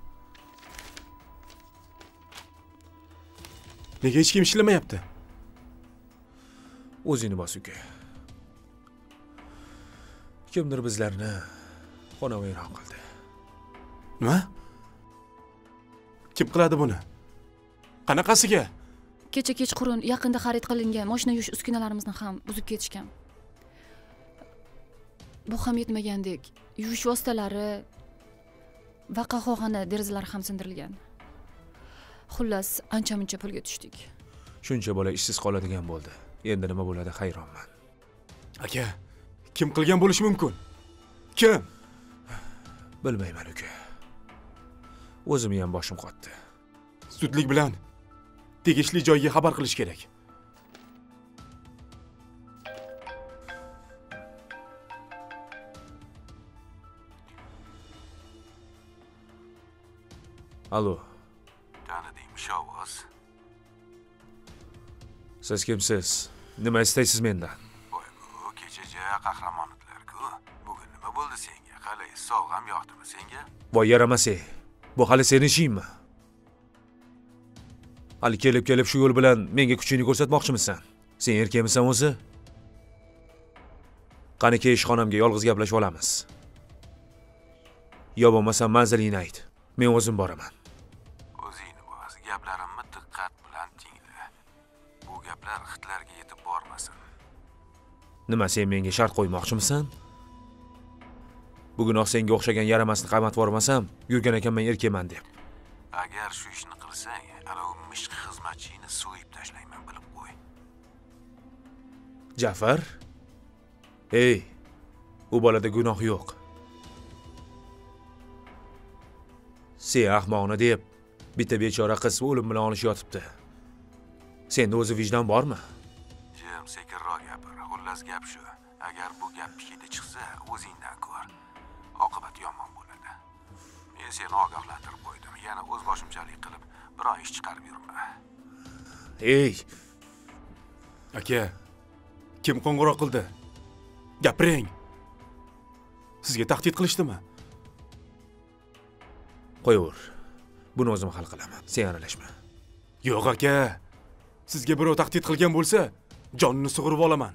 Speaker 3: Nega hech kim ishlamayapti?
Speaker 2: O'zingni bos uka. Kimdir bizlarni xonavayron qildi.
Speaker 3: Nima? Kim qiladi buni? Qanaqasiga?
Speaker 11: Kecha kechqurun yaqinda xarid qilingan mashina yuvish uskunalarimizni ham buzib ketishgan. Bu ham yetmagandek, yuvish vositalari va qahvaxona derazalari ham sindirilgan. Xullas, ancha-muncha pulga tushdik.
Speaker 2: Shuncha bola ishsiz qoladigan bo'ldi. Endi nima bo'ladi, hayronman.
Speaker 3: Aka, kim qilgan bo'lishi mumkin? Kim?
Speaker 2: Bilmayman uka. O'zimni ham boshim qotdi.
Speaker 3: Zudlik bilan tegishli joyga xabar qilish kerak.
Speaker 2: Alo, Siz kimsiz? Nima istaysiz mendan?
Speaker 14: Voy, bu kechacha qahramon edilar-ku. Bugun nima bo'ldi senga? Qalay, sovg'am yoqdimi senga?
Speaker 2: Voy yaramas ey. Bu hali sening ishingmi? Hali kelib-kelib shu yo'l bilan menga kuchingni ko'rsatmoqchimisan? Sen erkakmisan o'zi? Qani ke ishxonamga yolg'iz gaplashib olamiz. Yo bo'lmasa manzilingni ayt. Men o'zim boraman.
Speaker 14: O'zingni bo'z, gaplarimni diqqat bilan tingla. Bu gaplar xitlarga yetib bormasin.
Speaker 2: Nima, sen menga shart qo'ymoqchimisan? Bugunoq senga o'xshagan yaramasni qamatib bormasam, yurgan ekanman erkakman deb.
Speaker 14: Agar shu ishni qilsang, ana u mishq xizmatchini so'yib tashlayman, bilib qo'y.
Speaker 2: Jafar? Ey, u bolada gunoh yo'q. Sen ahmoqni deb bitta bechora qiz o'lim bilan olish yotibdi. Senda o'zi vijdon bormi?
Speaker 14: Jim, sekinroq gapir. Xullas gap shu. Agar bu gap pishida chiqsa, o'zingdan ko'r. Oqibat yomon bo'ladi. Men seni ogohlantirib qo'ydim. Yana o'z boshimchalik qilib biron ish chiqarib yurma.
Speaker 2: Ey,
Speaker 3: aka, kim qo'ng'iroq qildi? Gapiring. Sizga tahdid qilishdimi?
Speaker 2: Qo'yaver. Buni o'zim hal qilaman. Sen aralashma.
Speaker 3: Yo'q aka. Sizga birov tahdid qilgan bo'lsa, jonini sug'urib olaman.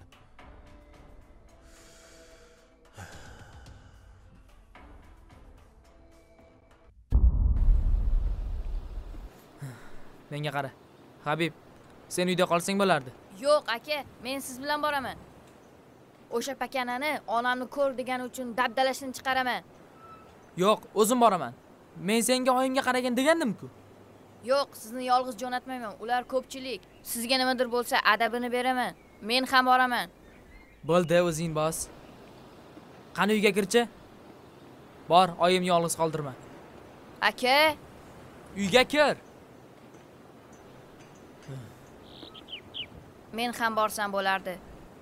Speaker 6: Menga qara. Habib, sen uyda qolsang bo'lardi.
Speaker 7: Yo'q, aka, men siz bilan boraman. O'sha pakanani onamni ko'r degani uchun dabdalashini chiqaraman.
Speaker 6: Yo'q, o'zim boraman. Men senga oyimga qaragan degandim-ku.
Speaker 7: Yo'q, sizni yolg'iz jo'natmayman. Ular ko'pchilik. Sizga nimadir bo'lsa, adabini beraman. Men ham boraman.
Speaker 6: Bo'ldi, o'zing bos. Qani uyga kirchi? Bor, oyimni yolg'iz qoldirma.
Speaker 7: Aka,
Speaker 6: uyga kir.
Speaker 7: Men ham borsam bo'lardi.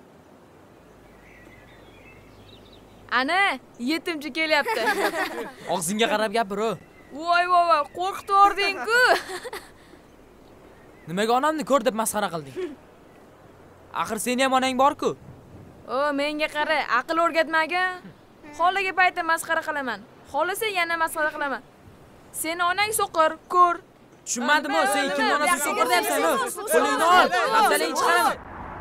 Speaker 9: Ana, yetimchi kelyapti.
Speaker 6: Og'zingga qarab gapir.
Speaker 9: Voy, voy, voy, qo'rqitib yording-ku.
Speaker 6: Nimaga onamni ko'r deb masxara qilding? Axir seni ham onang bor-ku.
Speaker 9: O, menga qara, aql o'rgatmagan. Xolaga paytda masxara qilaman. Xolasa yana masxara qilaman. Seni onang so'qir, ko'r.
Speaker 6: Tushunmadimi? Sen kimning onasi so'qir deyapsan? Qo'lingni ol, afzalingni chiqaraman.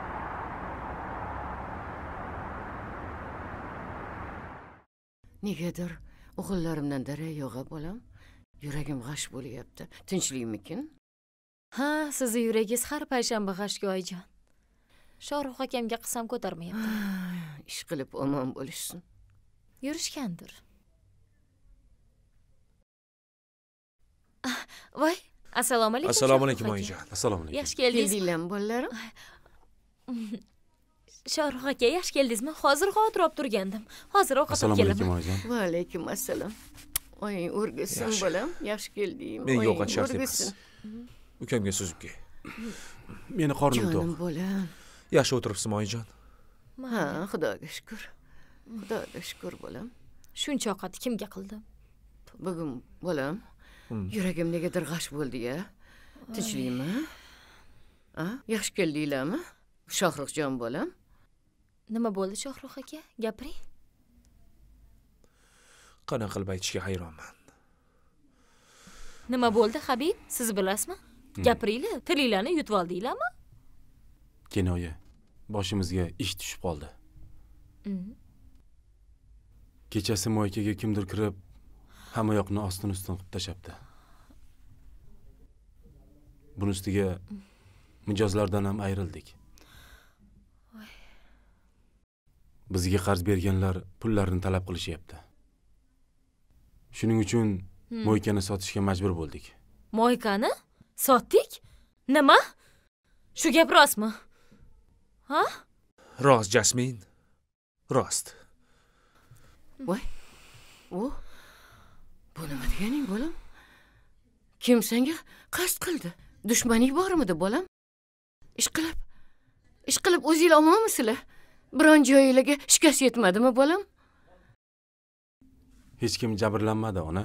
Speaker 1: Negadir o'g'illarimdan darak yo'g'a bolam. Yuragim g'ash bo'lyapti. Tinchlikmikin?
Speaker 5: Ha, sizni yuragingiz har payshanba g'ashga oyijon. Shoruh akamga qisam ko'tarmayapti.
Speaker 1: Ish qilib omon bo'lishsin.
Speaker 5: Yurishgandir. Voy, assalomu alaykum.
Speaker 2: Assalomu alaykum oyijon.
Speaker 3: Assalomu alaykum.
Speaker 5: Yaxshi keldingiz.
Speaker 1: Keldinglarmi bolalarim?
Speaker 5: Shoruh aka, yaxshi keldingizmi? Hozir xotir olib turgandim. Hozir ovqat olib kelaman.
Speaker 3: Assalomu alaykum oyijon.
Speaker 1: Va alaykum assalom. Oying o'rgitsin bolam. Yaxshi keldingmi?
Speaker 2: Menga ovqat shart emas. Ukamga suzib kel.
Speaker 3: Meni qornim to'q.
Speaker 1: Jonim bolam.
Speaker 2: Yaxshi o'tiribsizmi oyijon?
Speaker 1: Ha, xudoga shukr. Xudoga shukr bolam.
Speaker 5: Shuncha ovqatni kimga qildim?
Speaker 1: Bugun bolam, yuragim negadir g'ash bo'ldi-ya. Tinchlikmi? Ha? Yaxshi keldinglarmi? Shohruxjon bolam.
Speaker 5: Nima bo'ldi Shohruh aka? Gapiring.
Speaker 2: Qanaqa qilib aytishga hayronman.
Speaker 5: Nima bo'ldi Habib? Siz bilasizmi? Gapiringlar, tilinglarni yutib oldinglarmi?
Speaker 3: Kinoya, boshimizga ish tushib qoldi. Kechasi moykaga kimdir kirib, hamma yoqni ostin-ustin qilib tashabdi. Buning ustiga mijozlardan ham ayrildik. Bizga qarz berganlar pullarini talab qilishyapti. Shuning uchun moykani sotishga majbur bo'ldik.
Speaker 5: Moykani sotdik? Nima? Shu gap rostmi? Ha?
Speaker 2: Rost, Jasmin. Rost.
Speaker 1: Voy. O. Bu nima deganing bolam? Kim senga qasd qildi? Dushmaning bormidi bolam? Ish qilib, ish qilib o'zinglar omonmisizlar? Biron joyingizga shikast yetmadimi bolam?
Speaker 3: Hech kim jabrlanmadi, ona.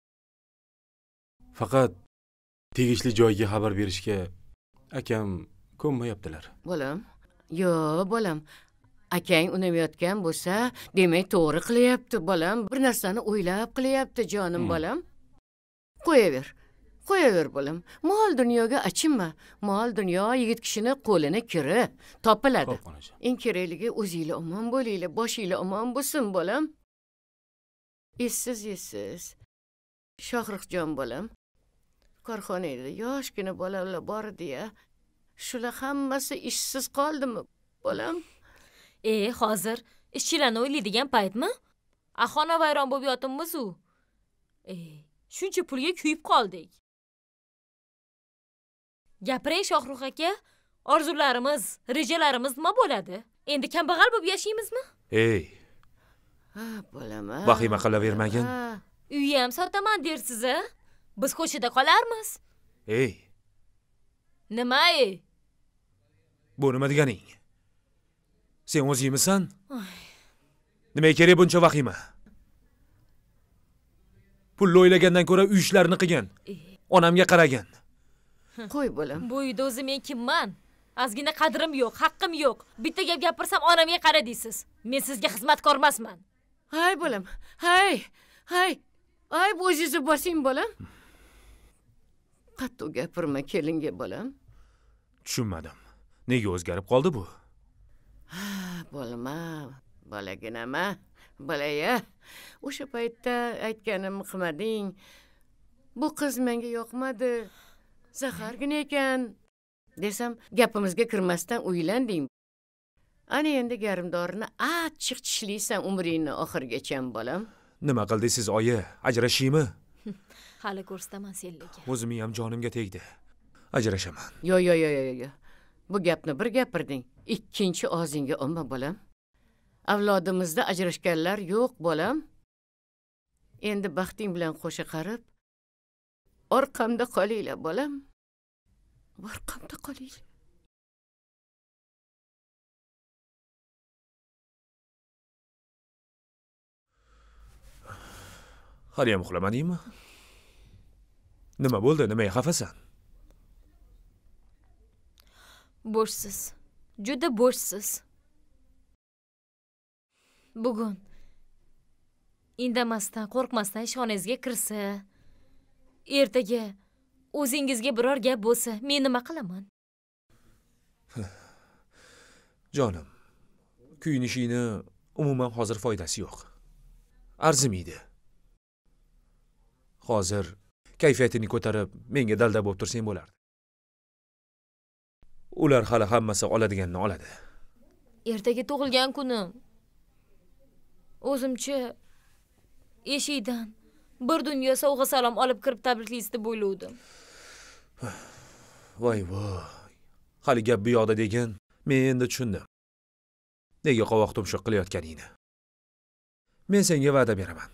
Speaker 3: Faqat tegishli joyga xabar berishga akam ko'nmayaptilar.
Speaker 1: Bolam, yo bolam. Akang unamayotgan bo'lsa, demak to'g'ri qilyapti bolam. Bir narsani o'ylab qilyapti jonim bolam. Qo'yaver. Qo'yaver bolam. Mol dunyoga achinma. Mol dunyo yigit kishini qo'lini kiri, topiladi. Eng kerakligi o'zingizlar omon bo'linglar, boshinglar omon bo'lsin bolam. Essiz, essiz. Shohruxjon bolam. Korxonada yoshgina bolalar bor edi-ya. Shular hammasi ishsiz qoldimi bolam?
Speaker 5: E, hozir ishchilarni o'ylaydigan paytmi? Ahona vayron bo'lib yotibmiz-u. E, shuncha pulga kuyib qoldik. Gapiring Shohruh aka, orzularimiz, rejalarimiz nima bo'ladi? Endi kambag'al bo'lib yashaymizmi?
Speaker 2: Ey.
Speaker 1: Ha, bolam.
Speaker 2: Vahima qilavermagin.
Speaker 5: Uyni ham sotaman dersiz-a? Biz ko'chada qolarmiz.
Speaker 2: Ey.
Speaker 5: Nima ey?
Speaker 2: Bu nima deganing? Sen o'zingmisan? Nima kerak buncha vahima? Pulni o'ylagandan ko'ra uy ishlarini qilgan. Onamga qaragan.
Speaker 1: Qo'y bolam.
Speaker 5: Bu uyda o'zi men kimman? Ozgina qadrim yo'q, haqqim yo'q. Bitta gap gapirsam onamga qara deysiz. Men sizga xizmatkor emasman.
Speaker 1: Hay bolam. Hay. Hay. Ay, bo'zingizni bosing bolam. Qattiq gapirma kelinga bolam.
Speaker 2: Tushunmadim. Nega o'zgarib qoldi bu?
Speaker 1: Ha, bolama, bolaginama, bolaya. O'sha paytda aytganim qilmading. Bu qiz menga yoqmadi. Zahargina ekan desam, gapimizga kirmasdan uylanding. Ana endi garimdorini achchiq tishlaysan umringni oxirigacha bolam.
Speaker 2: Nima qildi siz oyi? Ajrashingmi?
Speaker 5: Hali ko'rsataman senlarga.
Speaker 2: O'zimni ham jonimga tegdi. Ajrashaman.
Speaker 1: Yo, yo, yo, yo, yo. Bu gapni bir gapirding, ikkinchi og'zingga olma bolam. Avlodimizda ajrashganlar yo'q bolam. Endi baxting bilan qo'sha qarib, orqamda qolinglar bolam. Orqamda qolinglar.
Speaker 2: Hali ham uxlamadingmi? Nima bo'ldi? Nimaga xafasan?
Speaker 5: Bo'shsiz. Juda bo'shsiz. Bugun indamasdan, qo'rqmasdan ishxonangizga kirsa, ertaga o'zingizga biror gap bo'lsa, men nima qilaman?
Speaker 2: Jonim, kuyinishingni umuman hozir foydasi yo'q. Arzimaydi. Hozir kayfiyatini ko'tarib, menga dalda bo'lib tursang bo'lardi. Ular hali hammasi oladiganini oladi.
Speaker 5: Ertaga tug'ilgan kunim. O'zimcha eshikdan bir dunyo sovg'a salom olib kirib tabriklaysiz deb o'ylovdim.
Speaker 2: Voy voy. Hali gap bu yoqda degan, men endi tushundim. Nega qovoq tumshuq qilayotganingni. Men senga va'da beraman.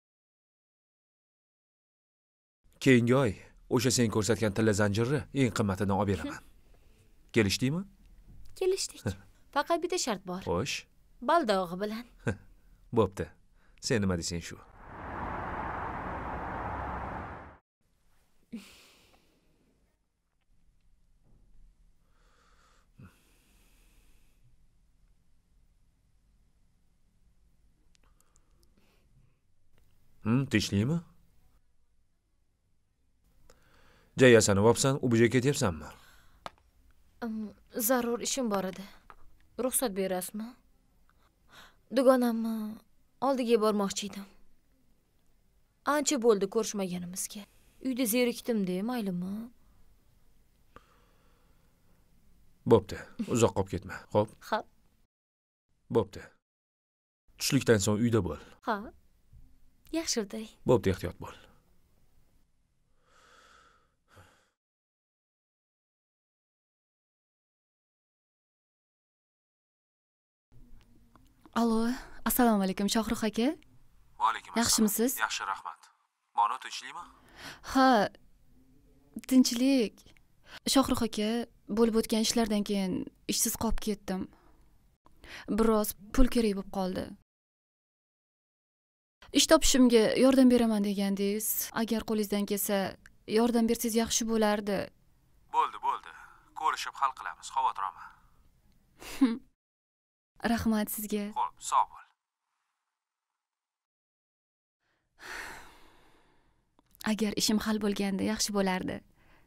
Speaker 2: Keyingi oy o'sha sen ko'rsatgan tilla zanjirni eng qimmatidan olib beraman. Kelishdingmi?
Speaker 5: Kelishdik. Faqat bitta shart bor.
Speaker 2: Xo'sh.
Speaker 5: Baldog'i bilan.
Speaker 2: Bo'pti. Sen nima desang shu. Hm, tinchlikmi? Jayasani vopsan, u buyoqqa ketyapsanmi?
Speaker 5: Zarur ishim bor edi. Ruxsat berasizmi? Dugonamni oldiga bormoqchi edim. Ancha bo'ldi ko'rishmaganimizga. Uyda zerikdim-de, maylimi?
Speaker 2: Bo'pti, uzoq qolib ketma. Xo'p?
Speaker 5: Ha.
Speaker 2: Bo'pti. Tushlikdan so'ng uyda bo'l.
Speaker 5: Ha. Yaxshi o'tay.
Speaker 2: Bo'pti, ehtiyot bo'l.
Speaker 11: Allo, assalomu alaykum Shohruh aka.
Speaker 14: Va alaykum assalom.
Speaker 11: Yaxshimisiz?
Speaker 14: Yaxshi, rahmat. Bonu tinchlikmi?
Speaker 11: Ha, tinchlik. Shohruh aka, bo'lib o'tgan ishlardan keyin ishsiz qolib ketdim. Biroz pul kerak bo'lib qoldi. Ish topishimga yordam beraman degandingiz. Agar qo'lingizdan kelsa, yordam bersangiz yaxshi bo'lardi.
Speaker 14: Bo'ldi, bo'ldi.
Speaker 2: ko'rishib hal qilamiz, xavotir olma.
Speaker 11: Rahmat sizga.
Speaker 2: Xo'p, sog' bo'l.
Speaker 11: Agar ishim hal bo'lganda yaxshi bo'lardi.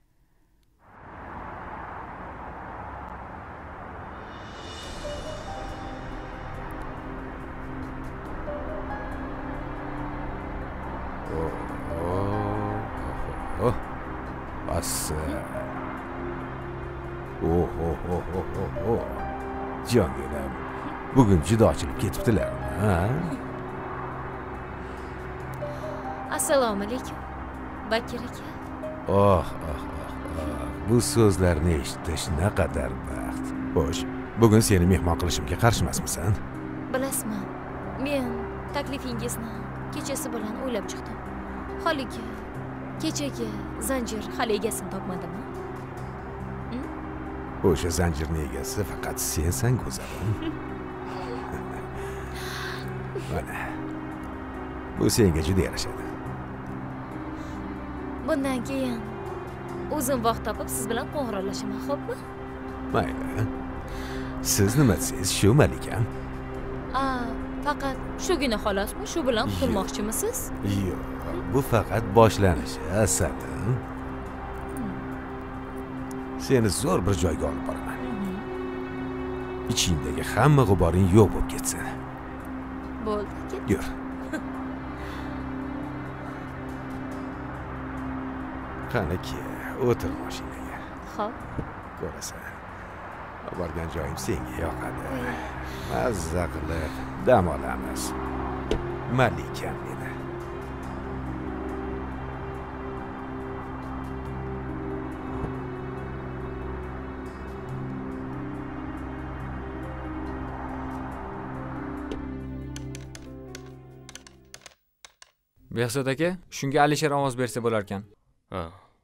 Speaker 14: Oh, assa. Oh, oh, oh, oh, oh, oh. Jonim, bugun juda ochilib ketibdilarmi, ha?
Speaker 5: Assalomu alaykum. Bakir aka.
Speaker 14: Oh, oh, oh, oh. Bu so'zlarni eshitish naqadar baxt. Xo'sh, bugun seni mehmon qilishimga qarshimasmisan?
Speaker 5: Bilasizmi? Men taklifingizni kechasi bilan o'ylab chiqdim. Holiki kechagi zanjir hali egasini topmadimi?
Speaker 14: O'sha zanjirning egasi faqat sensan, go'zalim. Mana. Bu senga juda yarashadi.
Speaker 5: Bundan keyin o'zim vaqt topib siz bilan qo'ng'iroqlashaman, xo'pmi?
Speaker 14: Mayli. Siz nima desiz, shu malikam?
Speaker 5: A, faqat shugina xolosmi? Shu bilan qutulmoqchimisiz?
Speaker 14: Yo'q, bu faqat boshlanishi, asalim. Seni zo'r bir joyga olib boraman. Ichingdagi hamma g'uboring yo'q bo'lib ketsin.
Speaker 5: Bo'ldi.
Speaker 14: Yur. Qani ki, o'tir mashinaga.
Speaker 5: Xo'p.
Speaker 14: Ko'rasan. Borgan joyim senga yoqadi. Mazza qilib dam olamiz. Malikam meni.
Speaker 13: Behzod aka, shunga Alisher ovoz bersa bo'lar ekan.
Speaker 2: Ha.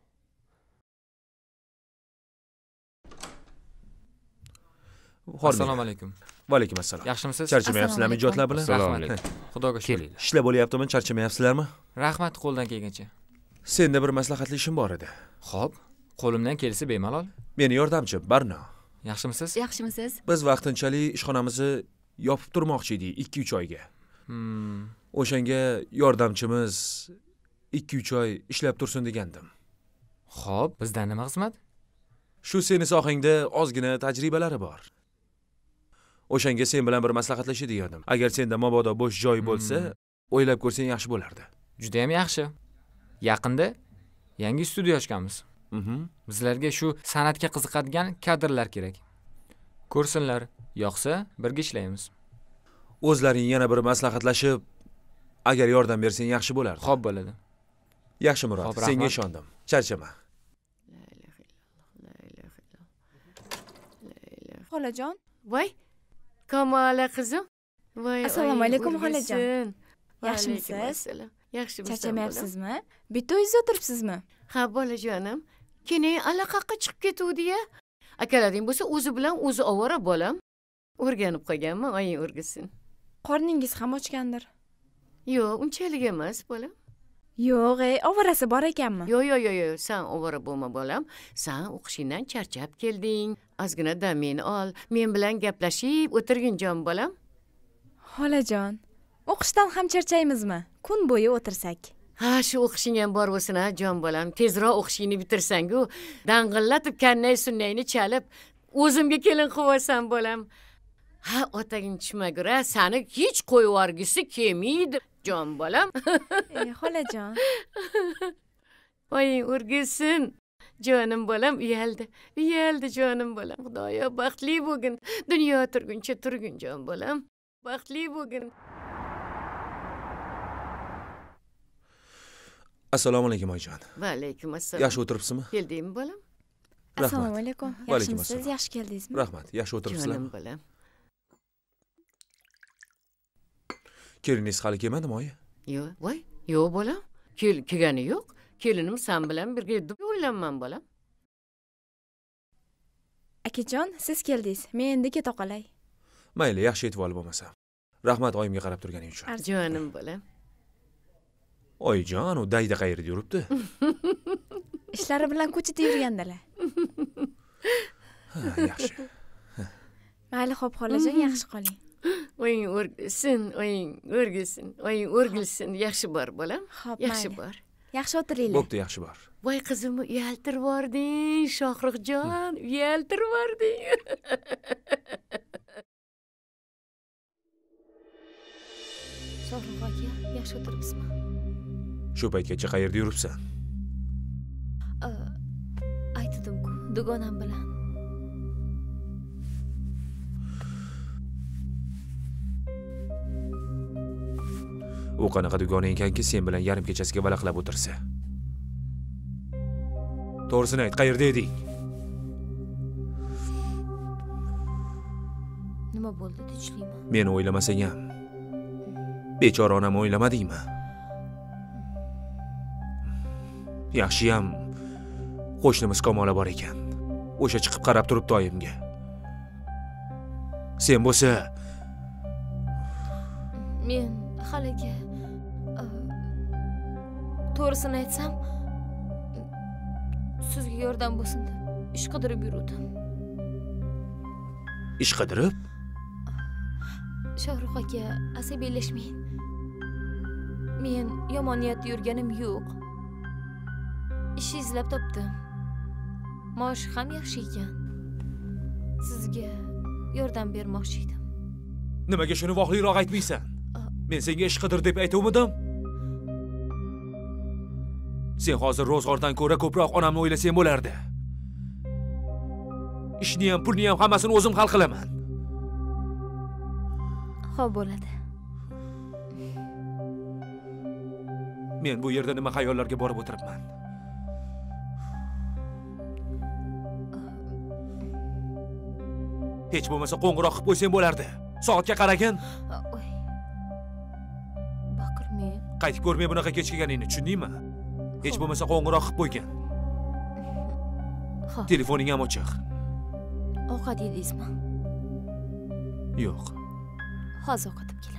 Speaker 13: Assalomu alaykum.
Speaker 2: Va alaykum assalom.
Speaker 13: Yaxshimisiz?
Speaker 2: Charchamayapsizlarmi ijodlar bilan?
Speaker 13: Rahmat. Xudoga shukr.
Speaker 2: Ishlar bo'lyaptimi? Charchamayapsizlarmi?
Speaker 13: Rahmat, qo'ldan kelgancha.
Speaker 2: Senda bir maslahatli ishim bor edi.
Speaker 13: Xo'p, qo'limdan kelsa bemalol.
Speaker 2: Meni yordamchim Barno.
Speaker 13: Yaxshimisiz?
Speaker 11: Yaxshimisiz?
Speaker 2: Biz vaqtinchalik ishxonamizni yopib turmoqchi edik ikki uch oyga.
Speaker 13: Hmm.
Speaker 2: O'shanga yordamchimiz ikki uch oy ishlab tursin degandim.
Speaker 13: Xo'p, bizdan nima xizmat?
Speaker 2: Shu seni sohangda ozgina tajribalari bor. O'shanga sen bilan bir maslahatlashib degandim. Agar senda mabodo bo'sh joy bo'lsa, o'ylab ko'rsang yaxshi bo'lardi.
Speaker 13: Juda ham yaxshi. Yaqinda yangi studiya ochganmiz.
Speaker 2: Mhm.
Speaker 13: Bizlarga shu san'atga qiziqadigan kadrlar kerak. Ko'rsinlar, yoqsa birga ishlaymiz.
Speaker 2: O'zlaring yana bir maslahatlashib, agar yordam bersang yaxshi bo'lardi.
Speaker 13: Xo'p bo'ladi.
Speaker 2: Yaxshi Murod, senga ishondim. Charchama.
Speaker 4: Xolajon.
Speaker 1: Voy, Kamola qizim. Voy.
Speaker 4: Assalomu alaykum xolajon. Yaxshimisiz?
Speaker 1: Yaxshimisiz?
Speaker 4: Charchamayapsizmi? Bitta uyingizda o'tiribsizmi?
Speaker 1: Ha, bolajonim. Keyin allaqaqqa chiqib ketuvdi-ya. Akalaring bo'lsa o'zi bilan o'zi ovora bolam. O'rganib qolganman, oying o'rgitsin.
Speaker 4: Qorningiz ham ochgandir.
Speaker 1: Yo'q, unchalik emas, bolam.
Speaker 4: Yo'q, ey, ovorasi bor ekanmi?
Speaker 1: Yo'q, yo'q, yo'q, yo'q, sen ovora bo'lma bolam. Sen o'qishingdan charchab kelding. Ozgina damingni ol. Men bilan gaplashib o'tirgin jon bolam.
Speaker 4: Xolajon, o'qishdan ham charchaymizmi? Kun bo'yi o'tirsak.
Speaker 1: Ha, shu o'qishing ham bor bo'lsin, ha, jon bolam. Tezroq o'qishingni bitirsangu, dang'illatib kannay sunnayni chalib, o'zimga kelin qilib bolam. Ha, otaging tushmagura, seni hech qo'yib yuborgisi kelmaydi, jon bolam.
Speaker 4: Ey, xolajon.
Speaker 1: Oying o'rgitsin. Jonim bolam, uyaldi. Uyaldi jonim bolam. Xudoyo baxtli bo'lgin. Dunyo turguncha turgin jon bolam. Baxtli bo'lgin.
Speaker 2: Assalomu alaykum oyijon.
Speaker 1: Va alaykum assalom.
Speaker 2: Yaxshi o'tiribsizmi?
Speaker 1: Keldingmi bolam?
Speaker 4: Assalomu alaykum. Yaxshimisiz? Yaxshi keldingizmi?
Speaker 2: Rahmat. Yaxshi o'tiribsizlar.
Speaker 1: Jonim bolam.
Speaker 2: Keliningiz hali kelmadimi, oyi?
Speaker 1: Yo'q, voy, yo'q bolam. Kel kelgani yo'q. Kelinim sen bilan birga deb o'ylanman bolam.
Speaker 4: Akajon, siz keldingiz. Men endi keta qolay.
Speaker 2: Mayli, yaxshi yetib olib bo'lmasa. Rahmat oyimga qarab turganing uchun.
Speaker 1: Jonim bolam.
Speaker 2: Oyijon, u dayda qayerda yuribdi?
Speaker 4: Ishlari bilan ko'chada yurgandilar.
Speaker 2: yaxshi.
Speaker 4: Mayli, xo'p, xolajon, yaxshi qoling.
Speaker 1: O'ying o'rgilsin, o'ying o'rgilsin, o'ying o'rgilsin. Yaxshi bor, bolam.
Speaker 4: Xo'p,
Speaker 1: yaxshi
Speaker 4: mayli.
Speaker 1: bor.
Speaker 4: Yaxshi o'tiringlar.
Speaker 2: Bo'pti, yaxshi bor.
Speaker 1: Voy qizim, uyaltirib yubording, Shohruxjon, uyaltirib yubording.
Speaker 5: Shohrux aka, yaxshi o'tiribsizmi?
Speaker 2: Shu paytgacha qayerda yuribsan?
Speaker 5: Aytdim-ku, dugonam bilan.
Speaker 2: U qanaqa dugona ekanki, sen bilan yarim kechasiga valaqlab o'tirsa? To'g'risini ayt, qayerda eding?
Speaker 5: Nima bo'ldi, tinchlikmi?
Speaker 2: Meni o'ylamasang ham, bechora onam o'ylamadingmi? Yaxshiyam qo'shnimiz Kamola bor ekan. O'sha chiqib qarab turibdi oyimga. Sen bo'lsa,
Speaker 5: Men haliga to'g'risini aytsam, sizga yordam bo'lsin deb ish qidirib yurdim.
Speaker 2: Ish qidirib?
Speaker 5: Shohrux aka, asabiylashmang. Men yomon niyatda yurganim yo'q. Ish izlab topdim. Maosh ham yaxshi ekan. Sizga yordam bermoqchi edim.
Speaker 2: Nimaga shuni voqliroq aytmaysan? Men senga ish qidir deb aytuvmidim? Sen hozir ro'zg'ordan ko'ra ko'proq onamni o'ylasang bo'lardi. Ishni ham, pulni ham hammasini o'zim hal qilaman.
Speaker 5: Xo'p bo'ladi.
Speaker 2: Men bu yerda nima xayollarga borib o'tiribman? Hech bo'lmasa qo'ng'iroq qilib qo'ysang bo'lardi. Soatga qaragin.
Speaker 5: Baqirmang.
Speaker 2: Qaytib ko'rmay bunaqa kechikkaningni tushundingmi? Hech bo'lmasa qo'ng'iroq qilib qo'ygan.
Speaker 5: Xo'p.
Speaker 2: Telefoning ham ochiq.
Speaker 5: Ovqat yedingizmi?
Speaker 2: Yo'q.
Speaker 5: Hozir o'qitib kelaman.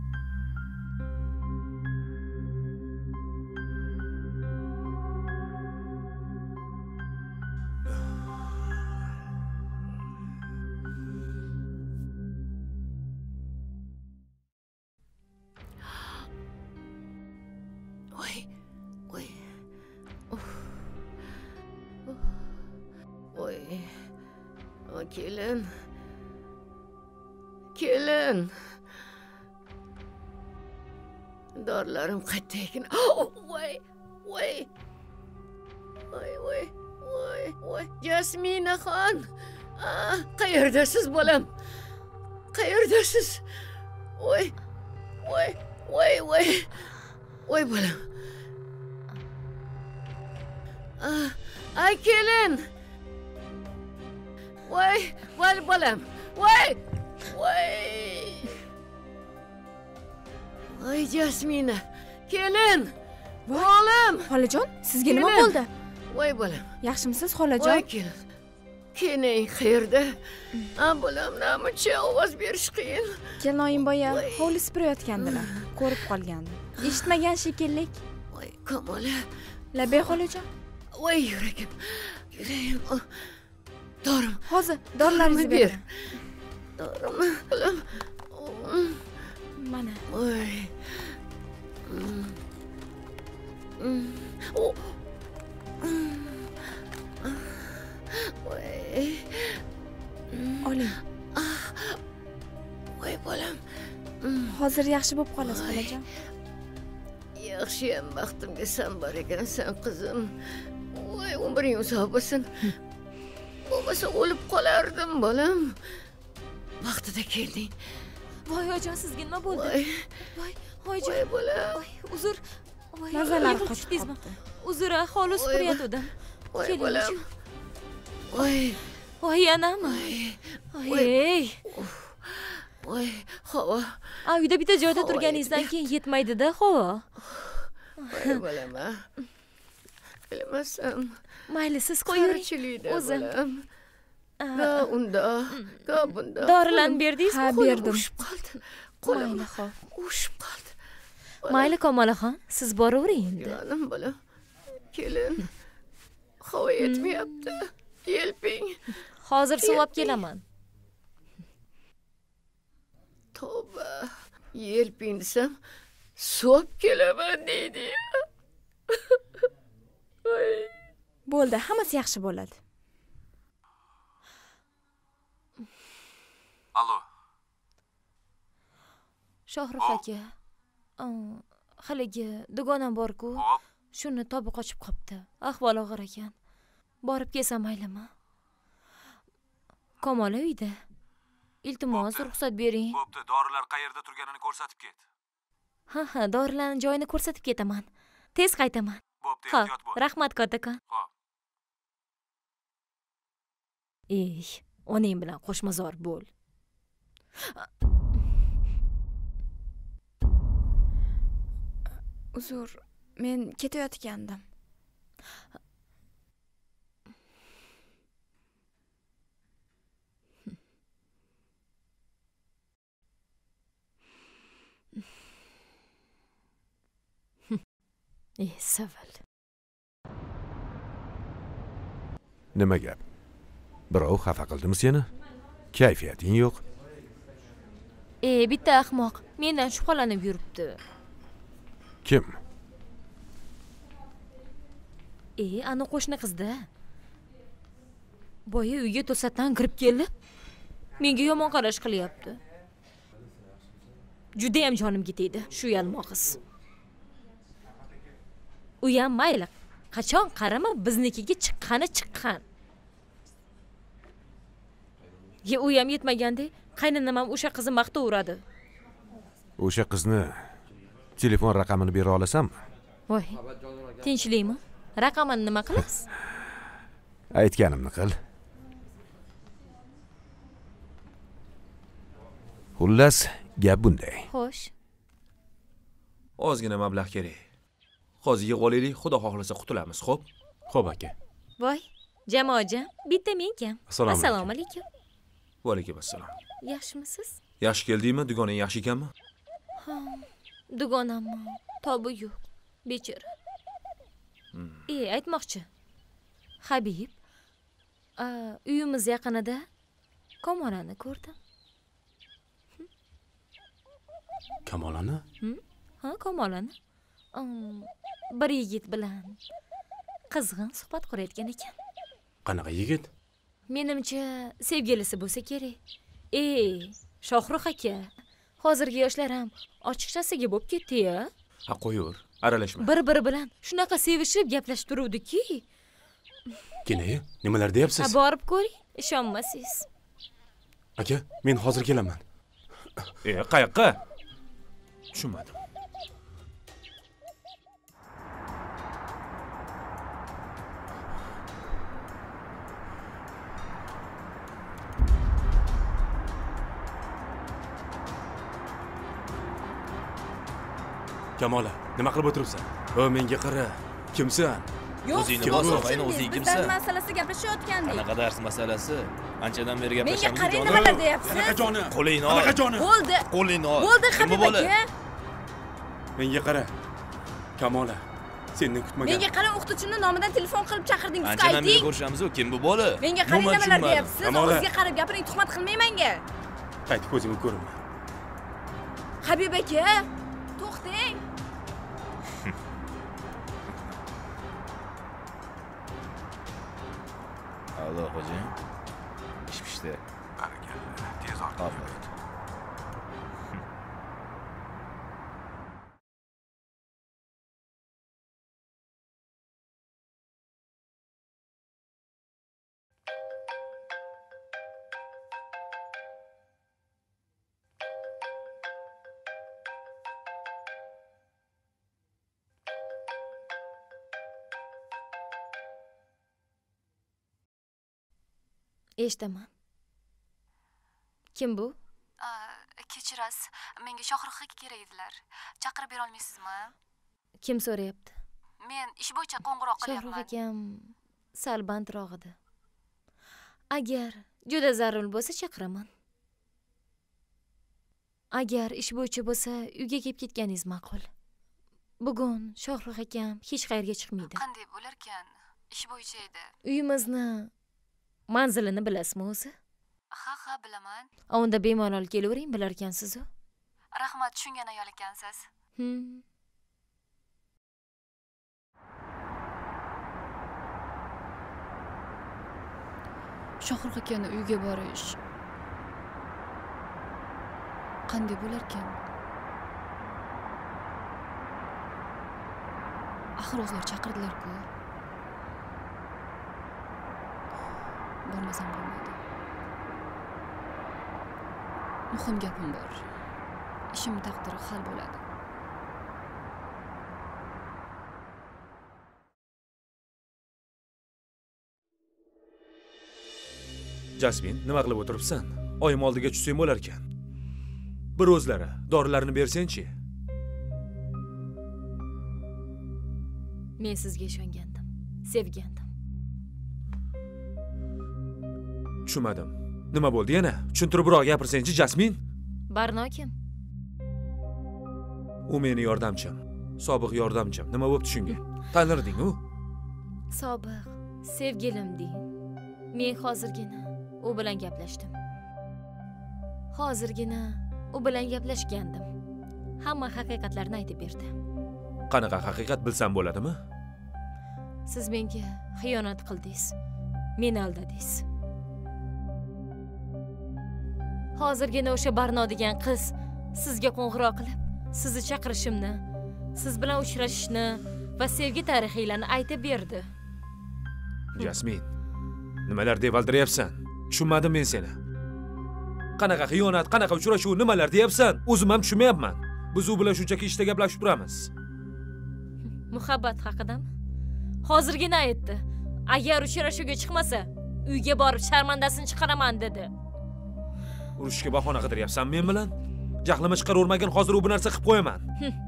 Speaker 1: Kelin. Kelin. Dorilarim qaytdi ekan. Voy, voy. Voy, voy, voy, voy. Jasminaxon. Ah, qayerdasiz bolam? Qayerdasiz? Voy. Voy, voy, voy. Voy bolam. Ah, ay kelin. Voy, voy bolam. Voy. Voy. Voy Jasmina. Kelin. Bolam.
Speaker 4: Xolajon, sizga nima bo'ldi?
Speaker 1: Voy bolam.
Speaker 4: Yaxshimisiz, xolajon?
Speaker 1: Voy kelin. Keling, qayerda? Ha, bolam, namuncha ovoz berish qiyin.
Speaker 4: Kelinoyim boya hovli supurayotgandilar. Ko'rib qolgandi. Eshitmagan shekilli.
Speaker 1: Voy, Kamola.
Speaker 4: Labay xolajon.
Speaker 1: Voy yuragim. Yuragim. Dorim.
Speaker 4: Hozir dorilaringizni ber.
Speaker 1: Dorim. Bolam.
Speaker 4: Mana.
Speaker 1: Voy. Oh. Voy.
Speaker 4: Oling.
Speaker 1: Voy bolam.
Speaker 4: Hozir yaxshi bo'lib qolasiz, xolajon.
Speaker 1: Yaxshiyam baxtimga sen bor ekansan, qizim. Voy, umring uzoq bo'lsin. Bo'lmasa o'lib qolardim, bolam. Vaqtida kelding.
Speaker 5: Voy, ojon, sizga nima bo'ldi? Voy, ojon.
Speaker 1: Voy, bolam.
Speaker 5: Voy, uzr. Voy,
Speaker 4: Mazalar
Speaker 5: qochdingizmi? Uzr, hovli supurayotgandim.
Speaker 1: Voy, bolam. Voy.
Speaker 5: Voy, yanami? Voy.
Speaker 1: Voy, havo.
Speaker 5: A, uyda bitta joyda turganingizdan keyin yetmaydi-da, havo.
Speaker 1: Voy, bolam. Bilmasam.
Speaker 5: Mayli, siz qo'ying.
Speaker 1: O'zim. Ga unda, ga bunda.
Speaker 5: Dorilarni berdingizmi?
Speaker 4: Ha, berdim.
Speaker 1: Ushib qoldi. Qo'lim
Speaker 5: Mayli, xo'p.
Speaker 1: ushib qoldi.
Speaker 5: Mayli, Komolaxon, siz boravering endi.
Speaker 1: Jonim bolam. Kelin. Havo yetmayapti. Yelping.
Speaker 5: Hozir suvab kelaman.
Speaker 1: Tavba, yelping desam, suvab kelaman deydi.
Speaker 4: Bo'ldi, hammasi yaxshi bo'ladi.
Speaker 14: Allo.
Speaker 5: Shohrux aka. Haligi dugonam bor-ku. Shuni tobi qochib qopti. Ahvoli og'ir ekan. Borib kelsam maylimi? Kamola uyda. Iltimos, ruxsat bering.
Speaker 14: Bo'pti, dorilar qayerda turganini ko'rsatib ket.
Speaker 5: Ha, ha, dorilarning joyini ko'rsatib ketaman. Tez qaytaman.
Speaker 14: Bo'pti,
Speaker 5: Ha,
Speaker 14: ehtiyot bo'l.
Speaker 5: rahmat kattakon.
Speaker 14: Xo'p.
Speaker 5: Ey, onang bilan qo'shmazor bo'l.
Speaker 4: Uzr, men ketayotgandim.
Speaker 5: Ey, savil.
Speaker 14: Nima gap? Birov xafa qildimi seni? Kayfiyating yo'q.
Speaker 5: Ey, bitta ahmoq mendan shubhalanib yuribdi.
Speaker 14: Kim?
Speaker 5: Ey, ana qo'shni qizda. Boya uyga to'satdan kirib keldi. Menga yomon qarash qilyapti. Juda ham jonimga tegdi shu yalmog'iz. U ham mayli, qachon qarama biznikiga chiqqani chiqqan. Ye, u ham yetmaganda qaynonam ham o'sha qizni maqtaveradi.
Speaker 14: O'sha qizni telefon raqamini bera olasanmi?
Speaker 5: Voy. Tinchlikmi? Raqamini nima qilasiz?
Speaker 14: Aytganimni qil. Xullas, gap bunday.
Speaker 5: Xo'sh.
Speaker 2: Ozgina mablag' kerak. Hozir yig'ib olaylik, xudo xohlasa qutulamiz, xo'p?
Speaker 3: Xo'p aka.
Speaker 5: Voy, jamoatjon, bitta men kam.
Speaker 3: Assalomu
Speaker 5: alaykum.
Speaker 2: Va alaykum assalom.
Speaker 5: Yaxshimisiz?
Speaker 2: Yaxshi keldingmi? Dugonang yaxshi ekanmi?
Speaker 5: Ha, dugonammi? Tobi yo'q. Bechora. Ey, aytmoqchi. Habib, uyimiz yaqinida Kamolani ko'rdim.
Speaker 3: Kamolani?
Speaker 5: Ha, Kamolani. Bir yigit bilan qizg'in suhbat qurayotgan ekan.
Speaker 3: Qanaqa yigit?
Speaker 5: Menimcha, sevgilisi bo'lsa kerak. Ey, Shohrux aka, hozirgi yoshlar ham ochiqchasiga bo'lib ketdi-ya.
Speaker 2: Ha, qo'yaver, aralashma.
Speaker 5: Bir-biri bilan shunaqa sevishib gaplashib turuvdiki.
Speaker 3: Kene, nimalar deyapsiz?
Speaker 5: Ha, borib ko'ring, ishonmasangiz.
Speaker 3: Aka, men hozir kelaman.
Speaker 2: E, qayoqqa? Tushunmadim.
Speaker 3: Kamola, nima qilib o'tiribsan? O, menga qara. Kimsan?
Speaker 16: O'zingni bos, og'ayni, o'zing kimsan?
Speaker 9: Dars masalasi gaplashayotgandik.
Speaker 16: Qanaqa dars masalasi? Anchadan beri
Speaker 9: Menga
Speaker 16: gaplashamiz.
Speaker 9: qarang, nimalar deyapsiz?
Speaker 3: Qanaqa joni?
Speaker 16: Qo'lingni ol.
Speaker 3: Qanaqa joni?
Speaker 9: Bo'ldi.
Speaker 16: Qo'lingni ol.
Speaker 9: Bo'ldi,
Speaker 16: Kim bu
Speaker 9: Habib
Speaker 16: bola?
Speaker 9: aka.
Speaker 3: Menga qara. Kamola, sendan kutmagan.
Speaker 9: Menga qarang, o'qituvchimning nomidan telefon qilib chaqirdingiz,
Speaker 16: Anchadan beri
Speaker 9: ayting.
Speaker 16: ko'rishamiz-ku, kim bu bola?
Speaker 9: Menga qarang,
Speaker 16: Umuman
Speaker 9: nimalar
Speaker 16: tushunmadim.
Speaker 9: deyapsiz? O'zingizga qarab gapiring, tuhmat qilmang menga.
Speaker 3: Qaytib ko'zimga ko'rinma.
Speaker 9: Habib aka, to'xtang.
Speaker 16: Allo, xo'jayin. Ish pishdi.
Speaker 14: Barakalla, tez ortga.
Speaker 5: Eshitaman. Kim bu?
Speaker 11: Kechirasiz, menga Shohrux aka kerak edilar. Chaqirib bera olmaysizmi?
Speaker 5: Kim so'rayapti?
Speaker 11: Men ish bo'yicha qo'ng'iroq
Speaker 5: Shohrux
Speaker 11: qilyapman.
Speaker 5: akam sal bandroq edi. Agar juda zarur bo'lsa chaqiraman. Agar ish bo'yicha bo'lsa, uyga kelib ketganingiz ma'qul. Bugun Shohrux akam hech qayerga chiqmaydi.
Speaker 11: Qanday bo'larkan? Ish bo'yicha edi.
Speaker 5: Uyimizni Manzilini bilasizmi o'zi?
Speaker 11: Ha, ha, bilaman.
Speaker 5: Unda bemalol kelavering, bilar ekansiz-ku.
Speaker 11: Rahmat, tushungan ayol ekansiz.
Speaker 5: Hmm.
Speaker 11: Shohruh akani uyga borish qanday bo'lar ekan? Axir o'zlari chaqirdilar-ku. Bormasam bo'lmaydi. Muhim gapim bor. Ishim taqdiri hal bo'ladi.
Speaker 2: Jasmin, nima qilib o'tiribsan? Oyim oldiga tushsang bo'lar ekan. Bir o'zlari dorilarni bersang-chi.
Speaker 5: Men sizga ishongandim, sevgandim.
Speaker 2: Tushunmadim. Nima bo'ldi yana? Tushuntiribroq gapirsang-chi, Jasmin?
Speaker 5: Barno kim?
Speaker 2: U meni yordamchim, sobiq yordamchim. Nima bo'libdi shunga? Tanirding-u?
Speaker 5: Sobiq sevgilim deng. Men hozirgina u bilan gaplashdim. Hozirgina u bilan gaplashgandim. Hamma haqiqatlarni aytib berdi.
Speaker 2: Qanaqa haqiqat bilsam bo'ladimi?
Speaker 5: Siz menga xiyonat qildingiz. Meni aldadingiz. Hozirgina o'sha Barno degan qiz sizga qo'ng'iroq qilib, sizni chaqirishimni, siz bilan uchrashishni va sevgi tarixinglarni aytib berdi.
Speaker 2: Jasmin, nimalar deb valdiryapsan? Tushunmadim men seni. Qanaqa xiyonat, qanaqa uchrashuv, nimalar deyapsan? O'zim ham tushunmayapman. Biz u bilan shunchaki ishda gaplashib turamiz.
Speaker 5: Muhabbat haqidami? Hozirgina aytdi. Agar uchrashuvga chiqmasa, uyga borib sharmandasini chiqaraman dedi.
Speaker 2: Urushga bahona qidiryapsan men bilan? Jahlimni chiqaravermagan hozir u bu narsa qilib qo'yaman.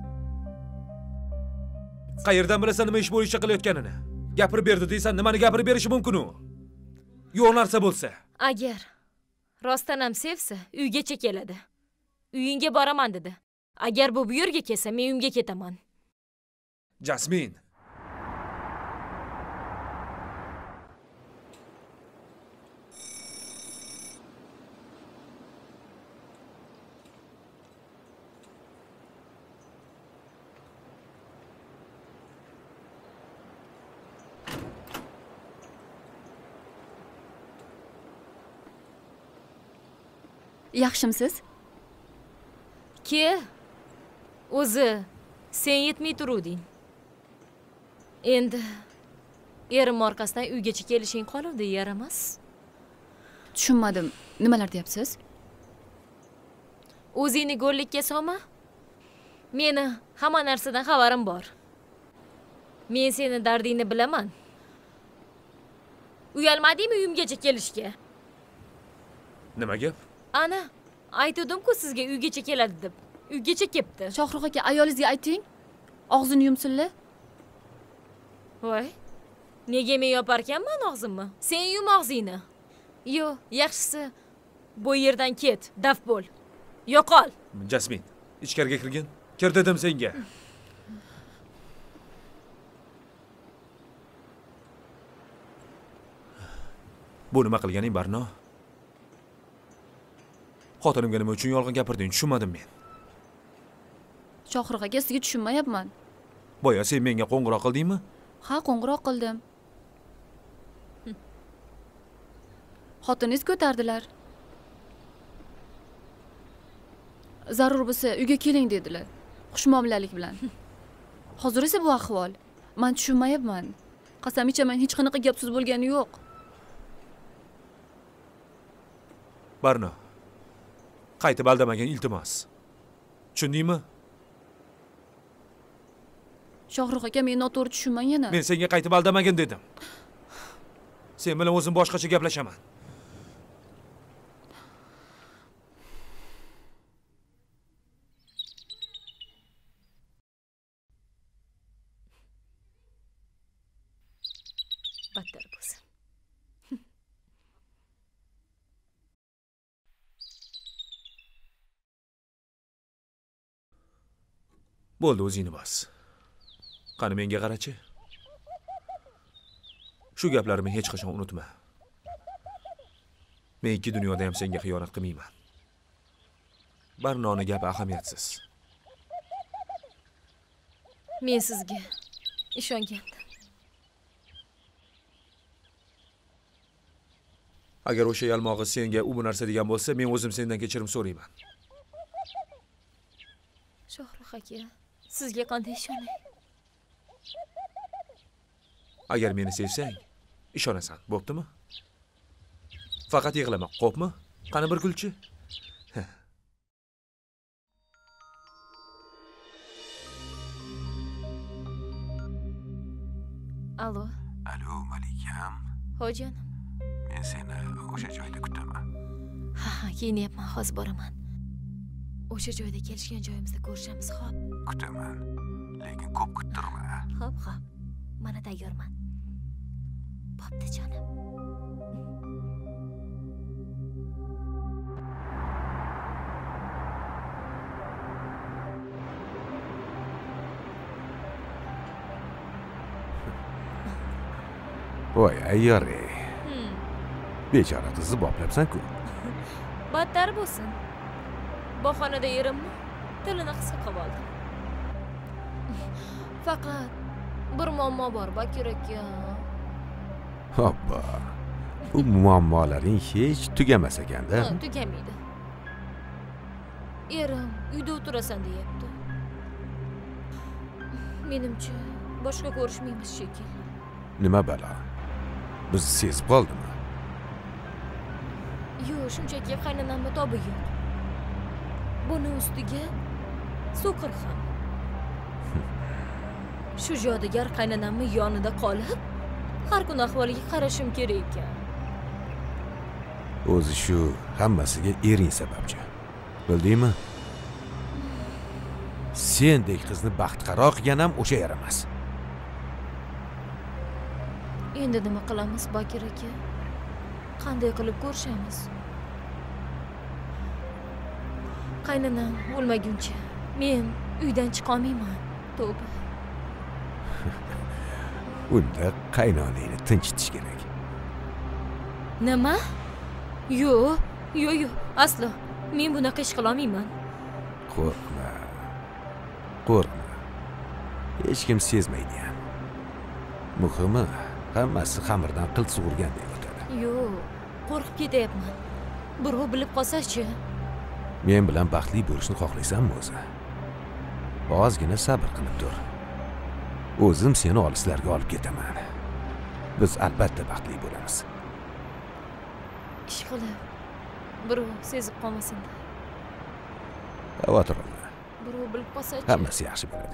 Speaker 2: Qayerdan bilasan nima ish bo'yicha qilayotganini? Gapirib berdi deysan, nimani gapirib berishi mumkin u? Yo'q narsa bo'lsa.
Speaker 5: Agar rostdan ham sevsa, uygacha keladi. Uyingga boraman dedi. Agar bu bu yerga kelsa, men uyimga ketaman.
Speaker 2: Jasmin.
Speaker 11: Yaxshimisiz?
Speaker 5: Ke? O'zi sen yetmay turuvding. Endi erim orqasidan uygacha kelishing qoluvdi, yaramas.
Speaker 11: Tushunmadim. Nimalar deyapsiz?
Speaker 5: O'zingni go'llikka solma. Meni hamma narsadan xabarim bor. Men seni dardingni bilaman. Uyalmadingmi uyimgacha kelishga?
Speaker 2: Nima gap?
Speaker 5: Ana, aytdim-ku sizga uygacha keladi deb. Uygacha kelibdi.
Speaker 11: Shohruh aka, ayolingizga ayting. Og'zini yumsinlar.
Speaker 5: Voy. Nega men yoparkanman og'zimni? Sen yum og'zingni. Yo, yaxshisi bu yerdan ket, daf bo'l. Yo'qol.
Speaker 2: Jasmin, ichkariga kirgin. Kir dedim senga. Bu nima qilganing, Barno? Xotinimga nima uchun yolg'on gapirding, tushunmadim men.
Speaker 11: Shohruh aka, sizga tushunmayapman.
Speaker 2: Boya sen menga qo'ng'iroq qildingmi?
Speaker 11: Ha, qo'ng'iroq qildim. Xotiningiz ko'tardilar. Zarur bo'lsa uyga keling dedilar. Xushmuomalalik bilan. Hozir esa bu ahvol. Men tushunmayapman. Qasam ichaman, hech qanaqa gap so'z bo'lgani yo'q.
Speaker 2: Barno. Qaytib aldamagan iltimos. Tushundingmi?
Speaker 11: Shohruh aka, men noto'g'ri tushunmang yana.
Speaker 2: Men senga qaytib aldamagan dedim. Sen bilan o'zim boshqacha gaplashaman.
Speaker 5: Battar bo'lsin.
Speaker 2: Bo'ldi, o'zingni bos. Qani menga qarachi. Shu gaplarimni hech qachon unutma. Men ikki dunyoda ham senga xiyonat qilmayman. Barnoni gapi ahamiyatsiz.
Speaker 5: Men sizga ishongandim.
Speaker 2: Agar o'sha yalmog'i senga u bu narsa degan bo'lsa, men o'zim sendan kechirim so'rayman.
Speaker 5: Shohruh aka, sizga qanday ishonay?
Speaker 2: Agar meni sevsang, ishonasan, bo'ptimi? Faqat yig'lama, qo'pmi? Qani bir kulchi?
Speaker 5: Alo.
Speaker 14: Alo, Malikam.
Speaker 5: Ho'janim.
Speaker 14: Men seni o'sha joyda kutaman.
Speaker 5: Ha, ha, keyinyapman, hozir boraman. O'sha joyda kelishgan joyimizda ko'rishamiz, xo'p.
Speaker 14: Kutaman. Lekin ko'p kuttirma.
Speaker 5: Xo'p, xo'p. Mana tayyorman. Bo'pti, jonim.
Speaker 14: Voy, ayyore. Bechora qizni boplabsan-ku.
Speaker 5: Battar bo'lsin. Bahonada erimni tilini qisqa qilib oldim. Faqat bir muammo bor, Bakir aka.
Speaker 14: Hoppa. Bu muammolaring hech tugamas ekanda.
Speaker 5: Ha, tugamaydi. Erim uyda o'tirasan deyapti. Menimcha boshqa ko'rishmaymiz shekilli.
Speaker 14: Nima balo? Biz sezib qoldimi?
Speaker 5: Yo'q, shunchaki qaynonamni tobi yo'q. Buni ustiga so'qir ham. Shu jodugar qaynonamni yonida qolib, har kun ahvoliga qarashim kerak ekan.
Speaker 14: O'zi shu hammasiga ering sababchi. Bildingmi? Sendek qizni baxtqaro qilgan ham o'sha yer emas.
Speaker 5: Endi nima qilamiz, Bakir aka? Qanday qilib ko'rishamiz? Qaynonam o'lmaguncha men uydan chiqa olmayman. Tavba.
Speaker 14: Unda qaynonangni tinchitish kerak.
Speaker 5: Nima? Yo'q, yo'q, yo'q, aslo. Men bunaqa ish qila olmayman.
Speaker 14: Qo'rqma. Qo'rqma. Hech kim sezmaydi ham. Muhimi, hammasi xamirdan qil sug'urgandek o'tadi.
Speaker 5: Yo'q, qo'rqib ketyapman. Birov bilib qolsa-chi?
Speaker 14: Men bilan baxtli bo'lishni xohlaysanmi o'zi? Ozgina sabr qilib tur. O'zim seni olislarga olib ketaman. Biz albatta baxtli bo'lamiz.
Speaker 5: Ish qilib, birov sezib qolmasin.
Speaker 14: Xavotir olma.
Speaker 5: Birov bilib qolsa-chi?
Speaker 14: Hammasi yaxshi bo'ladi.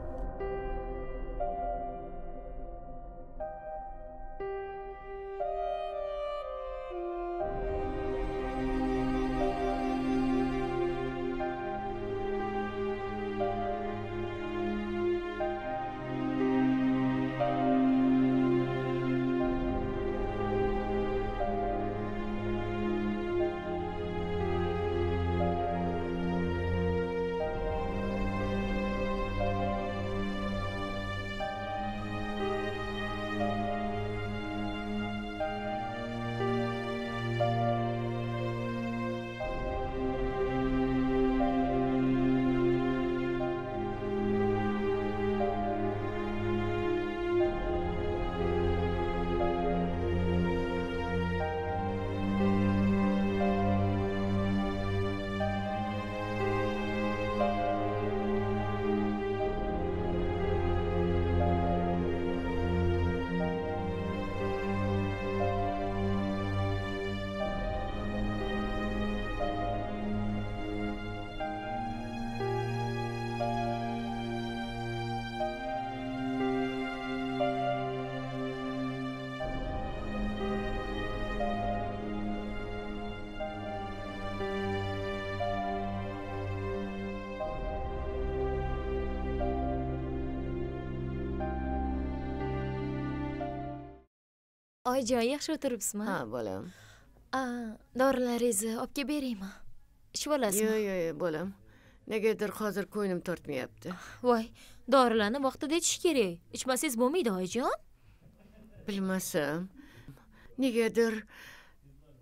Speaker 5: Oyijon, yaxshi o'tiribsizmi?
Speaker 1: Ha, bolam.
Speaker 5: A, dorilaringizni olib kelib beraymi? Ichib olasizmi?
Speaker 1: Yo'q, yo'q, yo'q, bolam. Negadir hozir ko'nglim tortmayapti.
Speaker 5: Voy, dorilarni vaqtida ichish kerak. Ichmasangiz bo'lmaydi, oyijon.
Speaker 1: Bilmasam. Negadir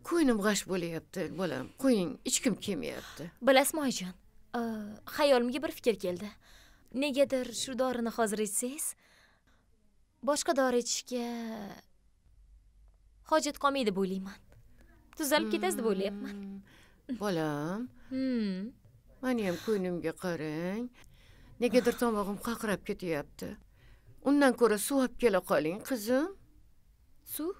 Speaker 1: Ko'nglim g'ash bo'lyapti, bolam. Qo'ying, ichkim kelmayapti.
Speaker 5: Bilasizmi oyijon, xayolimga bir fikr keldi. Negadir shu dorini hozir ichsangiz, boshqa dori ichishga hojat qolmaydi deb o'ylayman. Tuzalib ketasiz deb o'ylayapman.
Speaker 1: Bolam. Meni ham ko'nglimga qarang. Negadir tomog'im qaqrab ketyapti. Undan ko'ra suv olib kela qoling, qizim.
Speaker 5: Suv?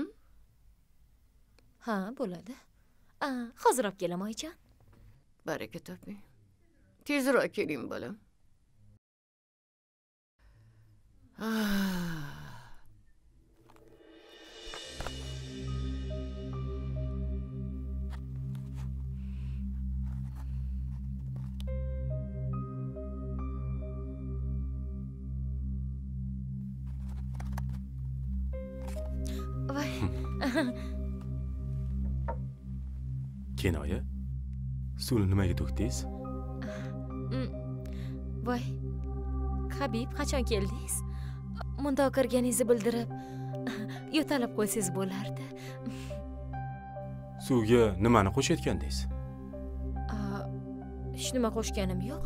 Speaker 5: Ha, bo'ladi. Hozir olib kelaman, oyijon.
Speaker 1: Baraka toping. Tezroq keling, bolam.
Speaker 5: Voy.
Speaker 3: Kinoya, suvni nimaga to'kdingiz?
Speaker 5: Voy. Habib, qachon keldingiz? Mundoq kirganingizni bildirib, yo'talib qo'ysangiz bo'lardi.
Speaker 3: Suvga nimani qo'shayotgandingiz?
Speaker 5: Hech nima qo'shganim yo'q.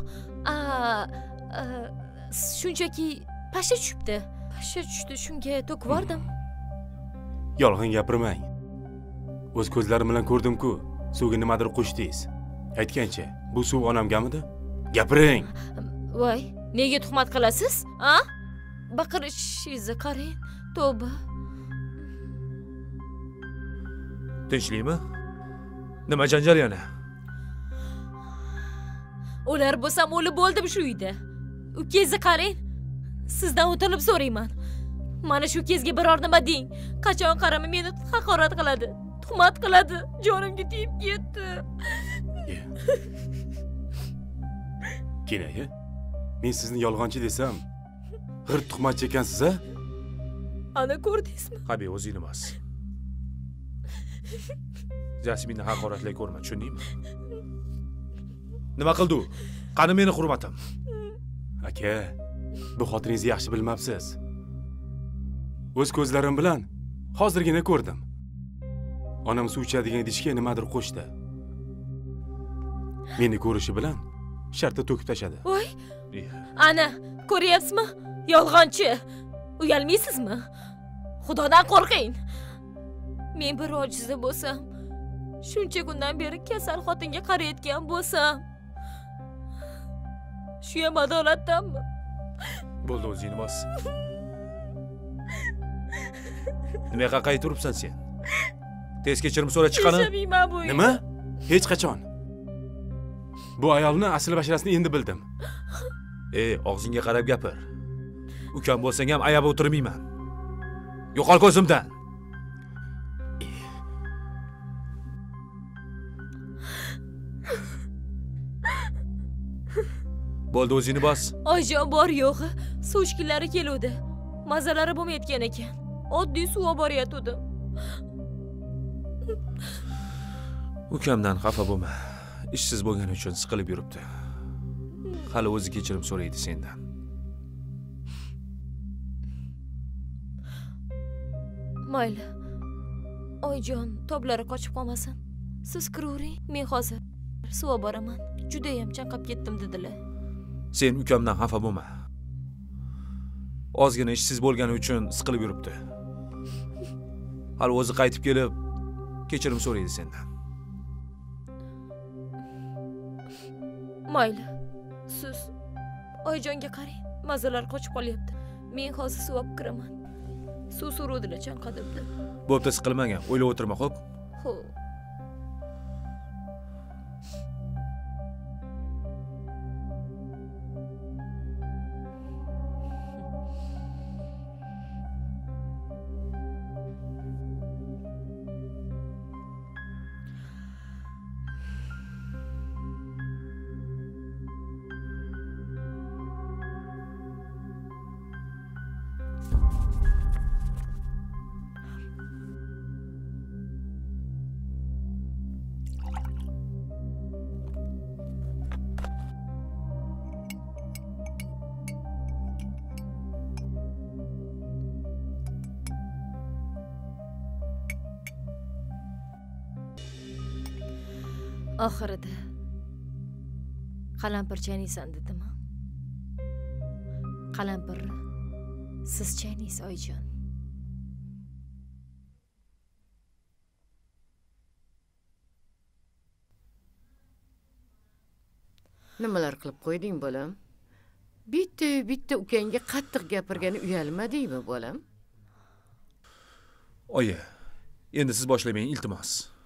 Speaker 5: Shunchaki pashsha tushibdi. Pashsha tushdi, shunga to'kib yubordim.
Speaker 3: Yolg'on gapirmang. O'z ko'zlarim bilan ko'rdim-ku, suvga nimadir qo'shdingiz. Aytgancha, bu suv onamgamidi? Gapiring.
Speaker 5: Voy, nega tuhmat qilasiz? A? Baqirishingizni qarang. Tavba.
Speaker 2: Tinchlikmi? Nima janjal yana?
Speaker 5: Ular bo'lsam o'lib bo'ldim shu uyda. Ukangizni qarang. Sizdan o'tilib so'rayman. Mana shu kezga biror nima deng. Qachon qarama meni haqorat qiladi, tuhmat qiladi. Jonimga tegib ketdi.
Speaker 3: Kinoya, men sizni yolg'onchi desam, g'irt tuhmatchi ekansiz, a?
Speaker 5: Ana ko'rdingizmi?
Speaker 2: Habi, o'zing emas. Jasminni haqoratlay ko'rma, tushundingmi? Nima qildi u? Qani meni hurmatim?
Speaker 3: Aka, bu xotiringizni yaxshi bilmabsiz. O'z ko'zlarim bilan hozirgina ko'rdim. Onam suv ichadigan idishga nimadir qo'shdi. Meni ko'rishi bilan shartta to'kib tashladi.
Speaker 5: Voy! Ana, ko'ryapsizmi? Yolg'onchi. Uyalmaysizmi? Xudodan qo'rqing. Men bir ojiza bo'lsam, shuncha kundan beri kasal xotinga qarayotgan bo'lsam, shu ham adolatdanmi?
Speaker 2: Bo'ldi, o'zing emas. Nima qaqay turibsan sen? Tez kechirim so'ra chiqani.
Speaker 5: Yashamayman bu.
Speaker 3: Nima? Hech qachon. Bu ayolni asl basharasini endi bildim.
Speaker 2: Ey, og'zingga qarab gapir. Ukam bo'lsang ham ayab o'tirmayman. Yo'qol ko'zimdan. Bo'ldi, o'zingni bos.
Speaker 5: Oyjon bor yo'g'i, suv ichkinlari keluvdi. Mazalari bo'lmayotgan ekan. Oddiy suv olib borayotgandim.
Speaker 2: Ukamdan xafa bo'lma. Ishsiz bo'lgani uchun siqilib yuribdi. Hali o'zi kechirim so'raydi sendan.
Speaker 5: Mayli. Oyjon, toblari qochib qolmasin. Siz kiravering, men hozir suv olib boraman. Juda ham chanqab ketdim dedilar.
Speaker 2: Sen ukamdan xafa bo'lma. Ozgina ishsiz bo'lgani uchun siqilib yuribdi. Hali o'zi qaytib kelib kechirim so'raydi sendan.
Speaker 5: Mayli. Siz Oyjonga qarang, mazalar qochib qolyapti. Men hozir suv olib kiraman. Suv so'rovdilar chanqadibdi.
Speaker 2: Bo'pti, siqilmagan. O'ylab o'tirma, xo'p?
Speaker 5: Xo'p. oxirida qalampir chaynaysan dedimi? Qalampirni siz chaynaysiz oyijon.
Speaker 1: Nimalar qilib qo'yding bolam? Bitta bitta ukangga qattiq gapirgani uyalmadingmi bolam?
Speaker 2: Oyi, endi siz boshlamang iltimos.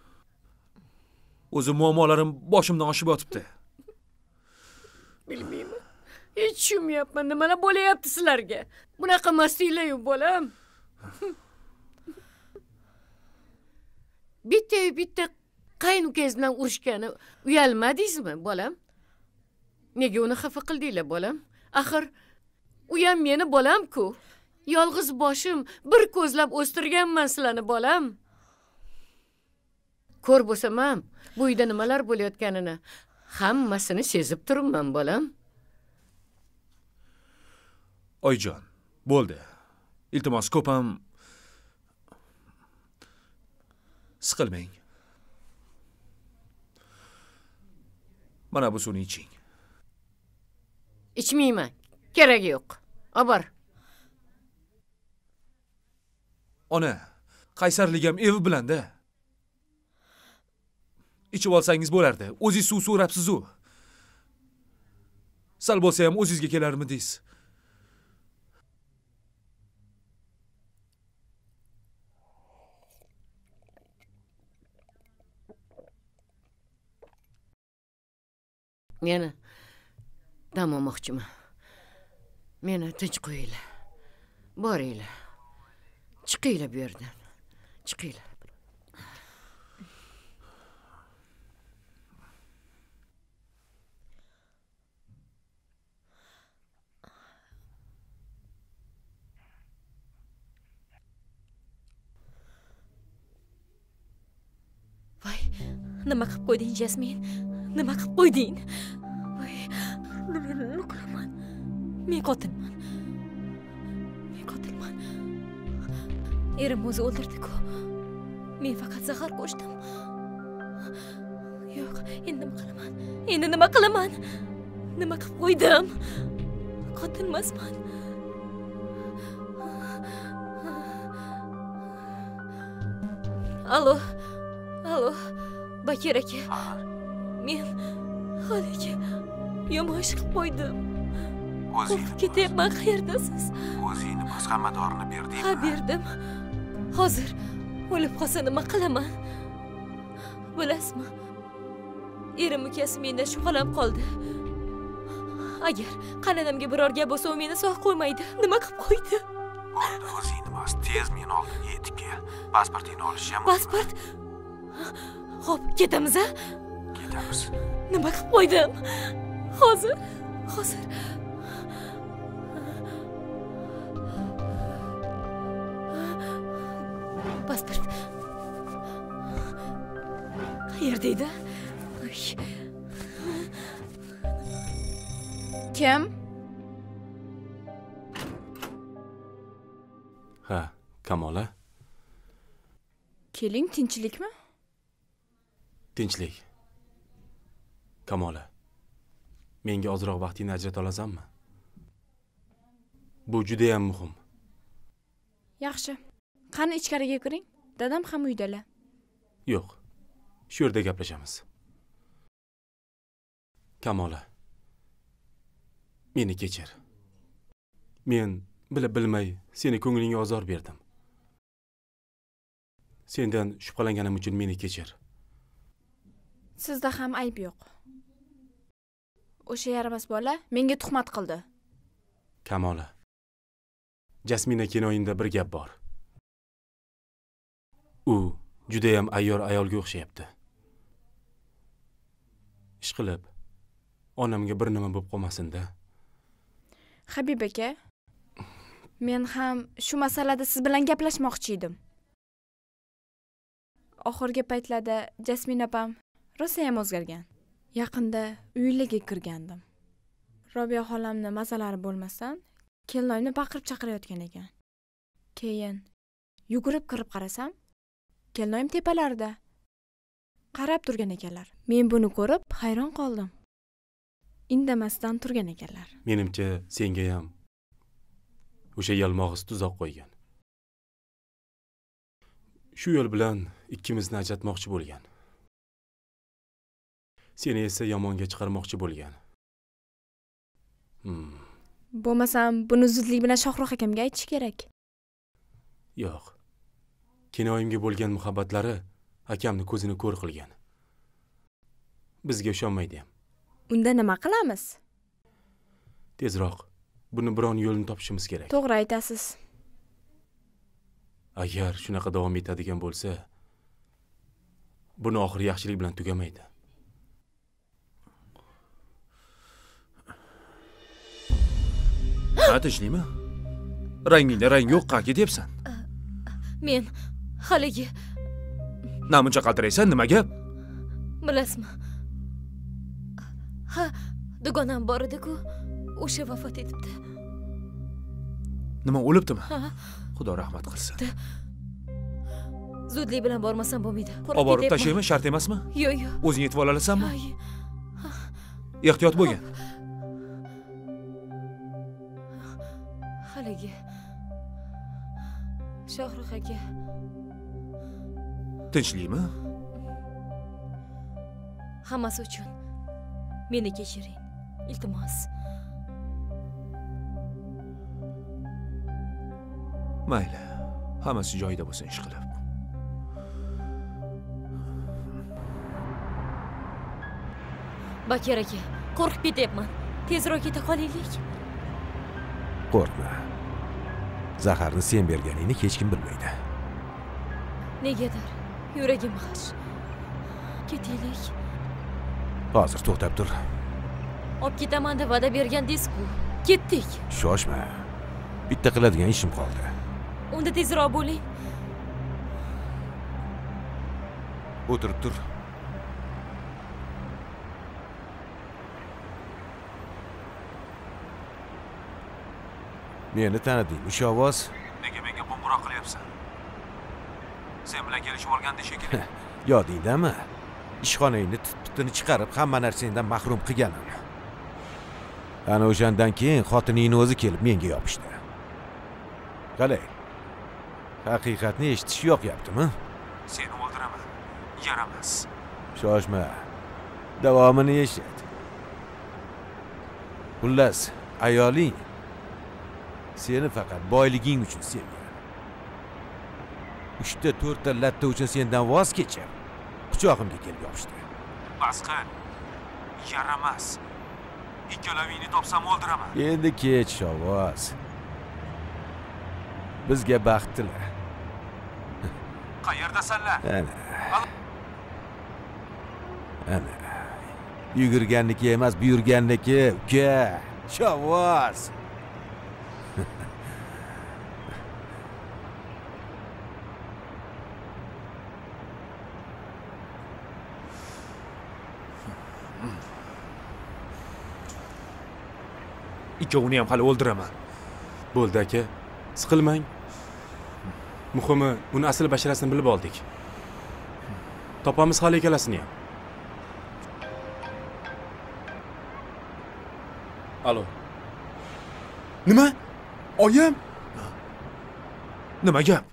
Speaker 2: O'zi muammolarim boshimdan oshib yotibdi.
Speaker 1: Bilmayman. Hech tushunmayapman, nimalar bo'layapti sizlarga? Bunaqa emasdinglar-ku bolam. Bitta bitta qayn ukangiz bilan urushgani uyalmadingizmi bolam? Nega uni xafa qildinglar bolam? Axir u ham meni bolam-ku. Yolg'iz boshim bir ko'zlab o'stirganman sizlarni bolam. Ko'r bo'lsam ham bu uyda nimalar bo'layotganini hammasini sezib turibman bolam.
Speaker 2: Oyjon, bo'ldi. Iltimos, ko'p ham siqilmang. Mana bu suvni iching.
Speaker 1: Ichmayman. Keragi yo'q. Obor.
Speaker 2: Ona, qaysarligim evi bilan-da. Ichib olsangiz bo'lardi. O'zingiz suv so'rabsiz-ku. Sal bo'lsa ham o'zingizga kelarmidingiz?
Speaker 1: Meni dam olmoqchiman. Meni tinch qo'yinglar. Boringlar. Chiqinglar bu yerdan. Chiqinglar.
Speaker 5: Voy, nima qilib qo'yding, Jasmin? Nima qilib qo'yding? Voy, nima qilaman? Men qotilman. Men qotilman. Erim o'zi o'ldirdi-ku. Men faqat zahar qo'shdim. Yo'q, endi nima qilaman? Endi nima qilaman? Nima qilib qo'ydim? Qotilmasman. Alo. Alo. Bakir aka. Men haliga yomon ish qilib qo'ydim. O'zingiz ketyapman, qayerdasiz?
Speaker 14: O'zingni boshqamadorini berdingmi?
Speaker 5: Ha, berdim. Hozir o'lib qolsa nima qilaman? Bilasizmi? Erim ukasi mendan shubhalanib qoldi. Agar qaynonamga biror gap bo'lsa, u meni sog' qo'ymaydi. Nima qilib qo'ydi?
Speaker 14: Bo'ldi, o'zingni bos, tez meni oldimga yetib kel. Pasportingni olish ham.
Speaker 5: Pasport? Xo'p, ketamiz-a?
Speaker 14: Ketamiz.
Speaker 5: Nima qilib qo'ydim? Hozir, hozir. Pasport. Qayerda edi?
Speaker 4: Kim?
Speaker 3: Ha, Kamola.
Speaker 4: Keling, tinchlikmi?
Speaker 3: Tinchlik. Kamola. Menga ozroq vaqtingni ajrata olasanmi? Bu juda ham muhim.
Speaker 4: Yaxshi. Qani ichkariga kiring. Dadam ham uydalar.
Speaker 3: Yo'q. Shu yerda gaplashamiz. Kamola. Meni kechir. Men bilib bilmay seni ko'nglingga ozor berdim. Sendan shubhalanganim uchun meni kechir.
Speaker 4: Sizda ham ayb yo'q. O'sha yaramas bola menga tuhmat qildi.
Speaker 3: Kamola. Jasmina kinoyinda bir gap bor. U juda ham ayyor ayolga o'xshayapti. Ishqilib, onamga bir nima bo'lib qolmasin-da.
Speaker 4: Habib aka, men ham shu masalada siz bilan gaplashmoqchi edim. Oxirgi paytlarda Jasmin opam rosa ham o'zgargan. Yaqinda uylarga kirgandim. Robiya xolamni mazalari bo'lmasdan, kelinoyimni baqirib chaqirayotgan ekan. Keyin yugurib kirib qarasam, kelinoyim tepalarida. qarab turgan ekanlar. Men buni ko'rib hayron qoldim. Indamasdan turgan ekanlar.
Speaker 3: Menimcha senga ham o'sha yalmog'iz tuzoq qo'ygan. Shu yo'l bilan ikkimizni ajratmoqchi bo'lgan. Seni esa yomonga chiqarmoqchi bo'lgan. Hmm.
Speaker 4: Bo'lmasam, buni zudlik bilan Shohruh akamga aytish kerak.
Speaker 3: Yo'q. Kinoyimga bo'lgan muhabbatlari akamni ko'zini ko'r qilgan. Bizga ishonmaydi ham.
Speaker 4: Unda nima qilamiz?
Speaker 3: Tezroq buni biron yo'lini topishimiz kerak.
Speaker 4: To'g'ri aytasiz.
Speaker 3: Agar shunaqa davom etadigan bo'lsa, buni oxiri yaxshilik bilan tugamaydi.
Speaker 2: Ha, tinchlikmi? Rangingda rang yo'q, qayerga ketyapsan?
Speaker 5: Men haligi
Speaker 2: namuncha qaltiraysan, nima gap?
Speaker 5: Bilasizmi? Ha, dugonam bor edi-ku, o'sha vafot etibdi.
Speaker 2: Nima, o'libdimi?
Speaker 5: Ha.
Speaker 2: Xudo rahmat qilsin.
Speaker 5: Zudlik bilan bormasam bo'lmaydi.
Speaker 2: Olib borib tashlaymi, shart emasmi?
Speaker 5: Yo'q, yo'q.
Speaker 2: O'zing yetib olasanmi? Ehtiyot bo'lgin.
Speaker 5: Haligi Shohruh aka.
Speaker 2: Tinchlikmi?
Speaker 5: Hammasi uchun meni kechiring, iltimos.
Speaker 2: Mayli, hammasi joyida bo'lsin ish qilib.
Speaker 5: Bakir aka, qo'rqib ketyapman. Tezroq keta qolaylik.
Speaker 14: Qo'rqma. Zaharni sen berganingni hech kim bilmaydi.
Speaker 5: Negadir yuragim g'ash. Ketaylik.
Speaker 14: Hozir to'xtab tur.
Speaker 5: Olib ketaman deb va'da bergandingiz-ku. Ketdik.
Speaker 14: Shoshma. Bitta qiladigan ishim qoldi.
Speaker 5: Unda tezroq bo'ling.
Speaker 14: O'tirib tur. Meni tanidingmi, Shovvoz?
Speaker 2: Nega menga qo'ng'iroq qilyapsan? Sen bilan kelishib olganda shekilli.
Speaker 14: Yodingdami? Ishxonangni tut-putini chiqarib, hamma narsangdan mahrum qilganim. Ana o'shandan keyin xotiningni o'zi kelib menga yopishdi. Qalay? Haqiqatni eshitish yo'qyaptimi?
Speaker 2: Seni o'ldiraman. Yaramas.
Speaker 14: Shoshma. Davomini eshit. Xullas, ayoling seni faqat boyliging uchun sevgan. Uchta to'rtta latta uchun sendan voz kechib, quchog'imga kelib yopishdi.
Speaker 2: Bas qil. Yaramas. Ikkalovingni topsam o'ldiraman.
Speaker 14: Endi kech, Shovvoz. Bizga baxt tila.
Speaker 2: Qayerdasanlar?
Speaker 14: Ana. Ana. Yugurganniki emas, buyurganniki, uka. Shovvoz.
Speaker 2: Ikkovini ham hali o'ldiraman.
Speaker 3: Bo'ldi aka, siqilmang. Muhimi, uni asl basharasini bilib oldik. Topamiz hali ikkalasini ham. Alo. Nima? Oyim?
Speaker 2: Nima gap?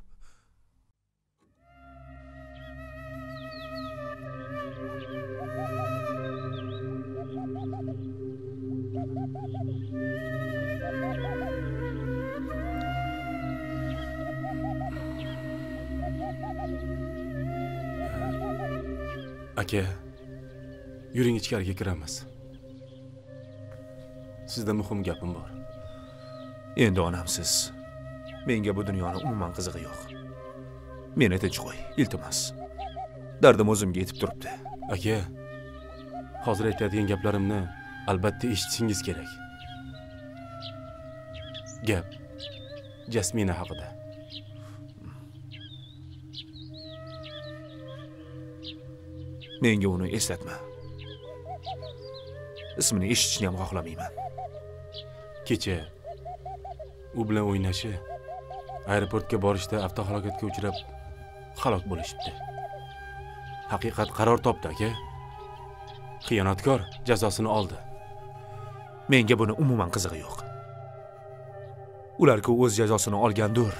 Speaker 3: Aka, yuring ichkariga kiramiz. Sizda muhim gapim bor.
Speaker 2: Endi onamsiz. Menga bu dunyoning umuman qizig'i yo'q. Meni tinch qo'y, iltimos. Dardim o'zimga yetib turibdi.
Speaker 3: Aka, hozir aytadigan gaplarimni albatta eshitishingiz kerak. Gap Jasmina haqida.
Speaker 2: Menga uni eslatma. Ismini eshitishni ham xohlamayman.
Speaker 3: Kecha u bilan o'ynashi aeroportga borishda avtohalokatga uchrab halok bo'lishibdi. Haqiqat qaror topdi, aka. Xiyonatkor jazosini oldi.
Speaker 2: Menga buni umuman qizig'i yo'q. Ular-ku o'z jazosini olgandir.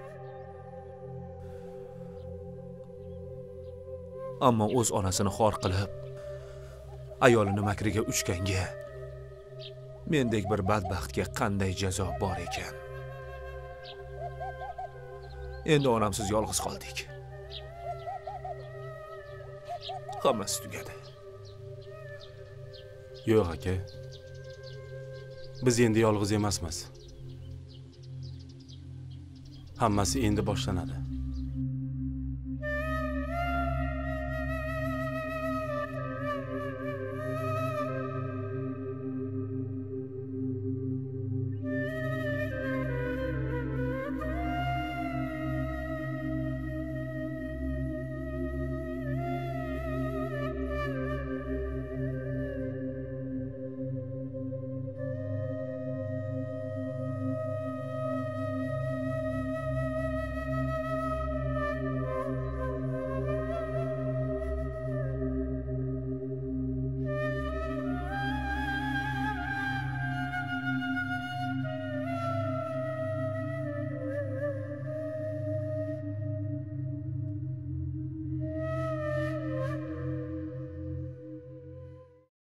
Speaker 2: Ammo o'z onasini xor qilib, ayolini makriga uchganga mendek bir badbaxtga qanday jazo bor ekan? Endi onamsiz yolg'iz qoldik. Hammasi tugadi.
Speaker 3: Yo'q, aka. Biz endi yolg'iz emasmiz. Hammasi endi boshlanadi.